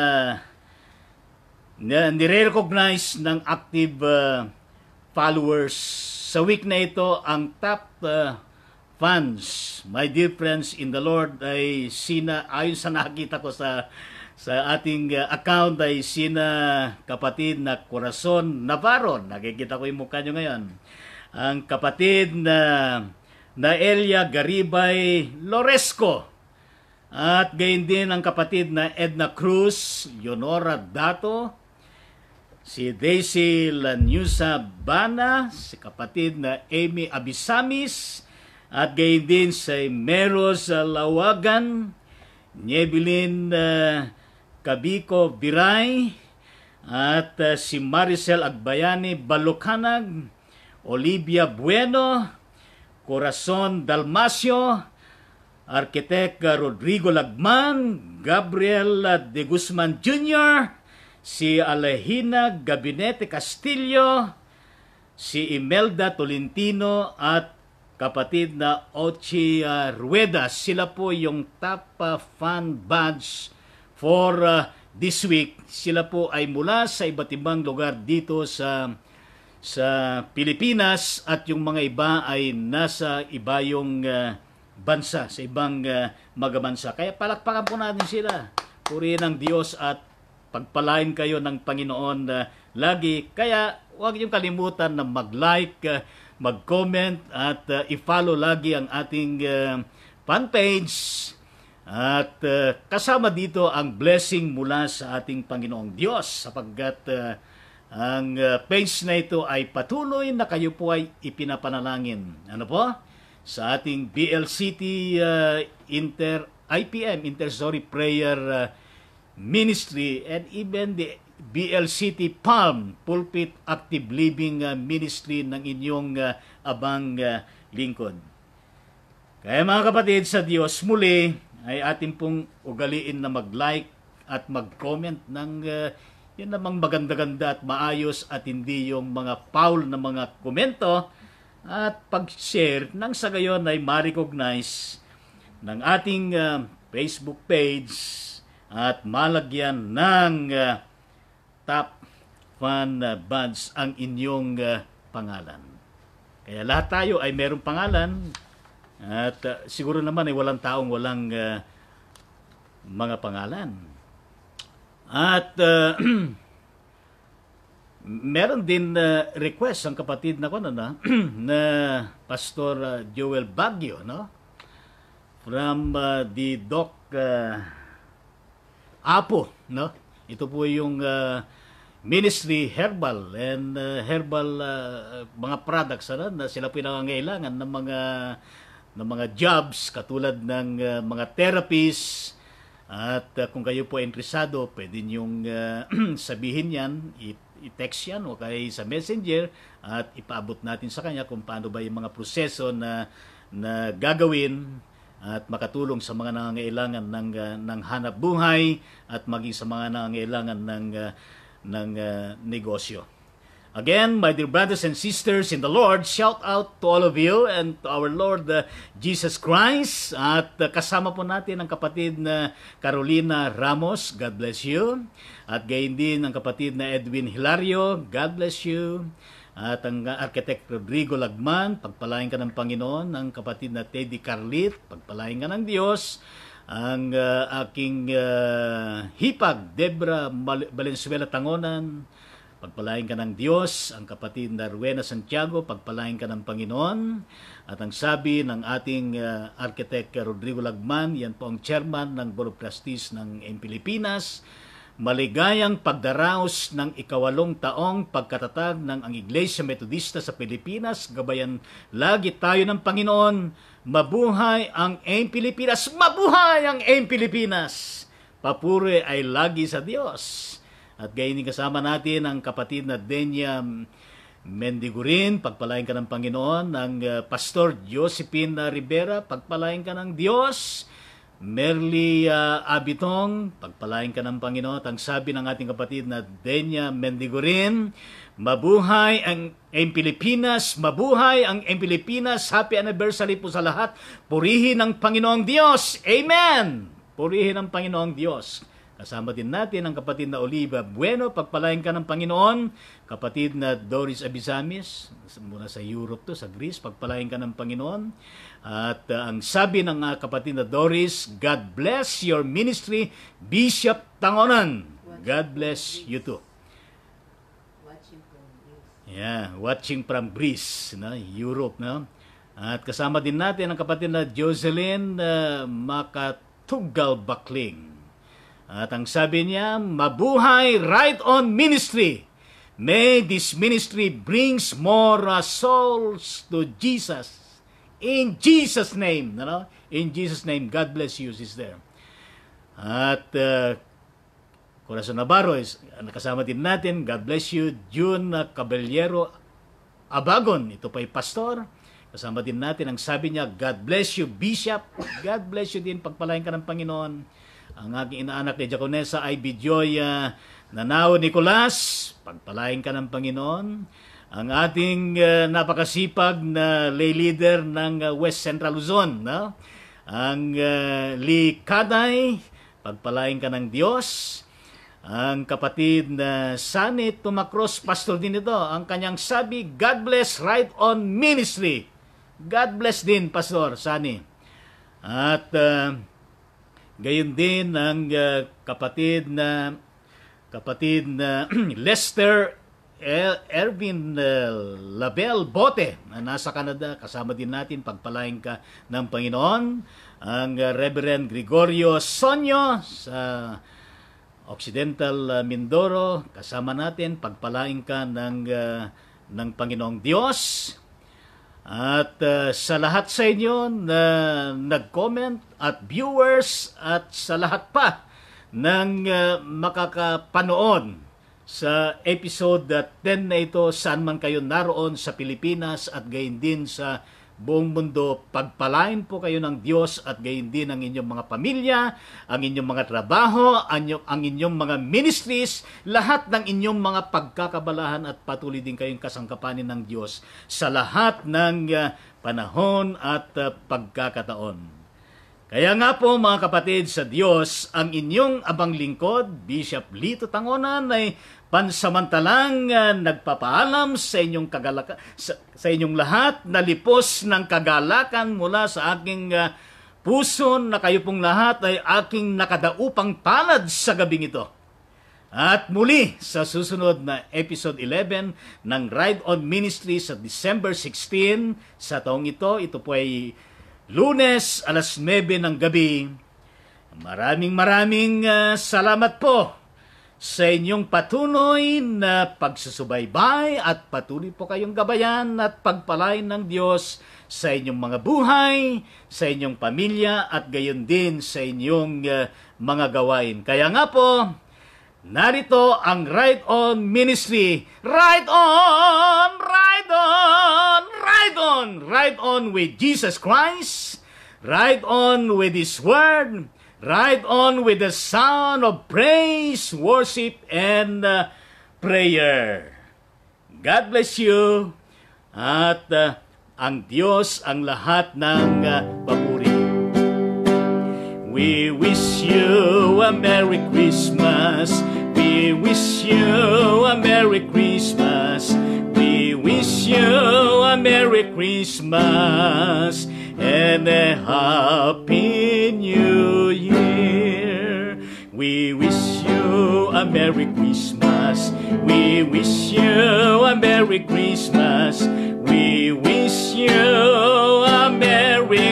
nire-recognize ng active followers. Sa week na ito, ang top fans, my dear friends in the Lord, ay ayon sa nakita ko sa ating account, ay kapatid na Corazon Navarro. Nakikita ko yung mukha nyo ngayon. Ang kapatid na Elia Garibay Loresco. At gayon din ang kapatid na Edna Cruz, Leonora Dato, si Daisy Lanyusa Bana, si kapatid na Amy Abisamis, at gayon din si Meros Lawagan, Niebilin Kabiko Biray, at si Maricel Agbayani Balukanag, Olivia Bueno, Corazon Dalmasio, Arkitek Rodrigo Lagman, Gabriel de Guzman Jr., si Alejina Gabinete Castillo, si Imelda Tolentino at kapatid na Ochi Rueda. Sila po yung top fan badge for this week. Sila po ay mula sa iba't ibang lugar dito sa Pilipinas at yung mga iba ay nasa ibayong bansa, sa ibang mga bansa. Kaya palakpakan po natin sila. Purihin ang Diyos at pagpalain kayo ng Panginoon lagi. Kaya huwag niyong kalimutan na mag-like, mag-comment at i-follow lagi ang ating fan page At kasama dito ang blessing mula sa ating Panginoong Diyos sapagkat ang page na ito ay patuloy na kayo po ay ipinapanalangin. Ano po? Sa ating BLCT Intercessory Prayer Ministry and even the BLCT Palm Pulpit Active Living Ministry ng inyong abang lingkod. Kaya mga kapatid sa Diyos, muli ay ating pong ugaliin na mag-like at mag-comment ng yan namang maganda-ganda at maayos at hindi yung mga foul na mga komento at pag-share nang sa gayon ay ma-recognize ng ating Facebook page at malagyan ng top fan badge ang inyong pangalan. Kaya lahat tayo ay merong pangalan at siguro naman ay walang taong walang mga pangalan. At meron din request ang kapatid na na Pastor Joel Baguio, no? From the Doc Apo, no? Ito po yung ministry herbal and herbal mga products na sila pinangangailangan ng mga jobs katulad ng mga therapies. At kung kayo po interesado, pwede niyong sabihin yan, i-text yan o kaya sa messenger at ipaabot natin sa kanya kung paano ba yung mga proseso na gagawin at makatulong sa mga nangangailangan ng hanap buhay at maging sa mga nangangailangan ng negosyo. Again, my dear brothers and sisters in the Lord, shout out to all of you and to our Lord Jesus Christ. At kasama po natin ang kapatid na Carolina Ramos, God bless you. At gayon din ang kapatid na Edwin Hilario, God bless you. At ang Architect Rodrigo Lagman, pagpalain ka ng Panginoon. Ang kapatid na Teddy Carlit, pagpalain ka ng Diyos. Ang aking hipag, Debra Valenzuela Tangonan, pagpalain ka ng Diyos. Ang kapatid na Rowena Santiago, pagpalain ka ng Panginoon. At ang sabi ng ating Architect Rodrigo Lagman, yan po ang chairman ng Board of Trustees ng Pilipinas. Maligayang pagdaraos ng 8 taong pagkatatag ng ang Iglesia Metodista sa Pilipinas. Gabayan lagi tayo ng Panginoon. Mabuhay ang Pilipinas! Mabuhay ang Pilipinas! Papuri ay lagi sa Diyos. At gayon din kasama natin ang kapatid na Denya Mendigurin, pagpalain ka ng Panginoon. Ang Pastor Josephine Rivera, pagpalain ka ng Diyos. Merly Abitong, pagpalain ka ng Panginoon. At ang sabi ng ating kapatid na Denya Mendigurin, mabuhay ang Pilipinas, mabuhay ang Pilipinas. Happy anniversary po sa lahat. Purihin ang Panginoong Diyos. Amen! Purihin ang Panginoong Diyos. Kasama din natin ang kapatid na Oliva Bueno, pagpalain ka ng Panginoon. Kapatid na Doris Abisamis, mula sa Europe to, sa Greece, pagpalain ka ng Panginoon. At ang sabi ng kapatid na Doris, God bless your ministry, Bishop Tangonan. God bless you too. Yeah, watching from Greece, Europe, no? At kasama din natin ang kapatid na Jocelyn Makatugal Bakling. At ang sabi niya, mabuhay Right On Ministry. May this ministry brings more souls to Jesus. In Jesus' name. In Jesus' name, God bless you, sister. At Corazon Navarro, nakasama din natin, God bless you. June Caballero Abagon, ito pa'y pastor. Kasama din natin, ang sabi niya, God bless you, Bishop. God bless you din, pagpalain ka ng Panginoon. Ang aking inaanak ni Diaconessa ay Joy Nanao Nicolas, pagpalain ka ng Panginoon. Ang ating napakasipag na lay leader ng West Central Luzon, ang Lee Kaday, pagpalain ka ng Diyos. Ang kapatid na Sunny Tumacros, pastor din ito, ang kanyang sabi, God bless Right On Ministry. God bless din, Pastor Sunny. At gayon din ang kapatid na Lester Ervin Label Bote na nasa Canada. Kasama din natin, pagpalain ka ng Panginoon. Ang Reverend Gregorio Sonyo sa Occidental Mindoro. Kasama natin, pagpalain ka ng Panginoong Diyos. At sa lahat sa inyo na nag-comment at viewers at sa lahat pa ng makakapanood sa episode 10 na ito, saan man kayo naroon sa Pilipinas at gayon din sa buong mundo, pagpalain po kayo ng Diyos at gayon din ang inyong mga pamilya, ang inyong mga trabaho, ang inyong mga ministries, lahat ng inyong mga pagkakabalahan at patuloy din kayong kasangkapanin ng Diyos sa lahat ng panahon at pagkakataon. Kaya nga po mga kapatid sa Diyos, ang inyong abang lingkod, Bishop Lito Tangonan, ay pansamantalang nagpapaalam sa inyong sa inyong lahat na lipos ng kagalakan mula sa aking puso na kayo pong lahat ay aking nakadaupang palad sa gabing ito. At muli sa susunod na episode 11 ng Ride On Ministry sa December 16 sa taong ito po ay Lunes, alas 9 ng gabi. Maraming salamat po sa inyong patuloy na pagsusubaybay at patuloy po kayong gabayan at pagpalain ng Diyos sa inyong mga buhay, sa inyong pamilya at gayon din sa inyong mga gawain. Kaya nga po, narito ang Ride On Ministry. Ride on! Ride on! Ride on! Ride on with Jesus Christ. Ride on with His Word. Ride on with the sound of praise, worship, and prayer. God bless you. At ang Diyos ang lahat ng papuri. We wish you a Merry Christmas. We wish you a Merry Christmas. We wish you a Merry Christmas and a Happy New Year. We wish you a Merry Christmas. We wish you a Merry Christmas. We wish you a Merry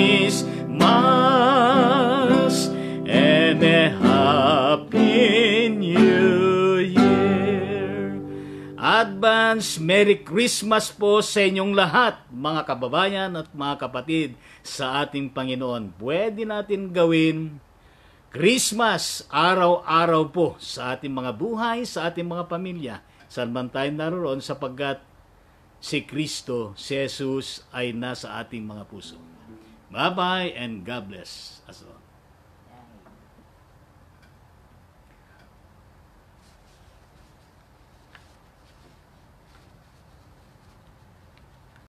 Christmas and a Happy New Year. Advance Merry Christmas po sa inyong lahat, mga kababayan at mga kapatid sa ating Panginoon. Pwede natin gawin Christmas araw-araw po sa ating mga buhay, sa ating mga pamilya. Saan man tayo naroon sapagkat si Kristo, si Jesus ay nasa ating mga puso. Bye-bye and God bless us all.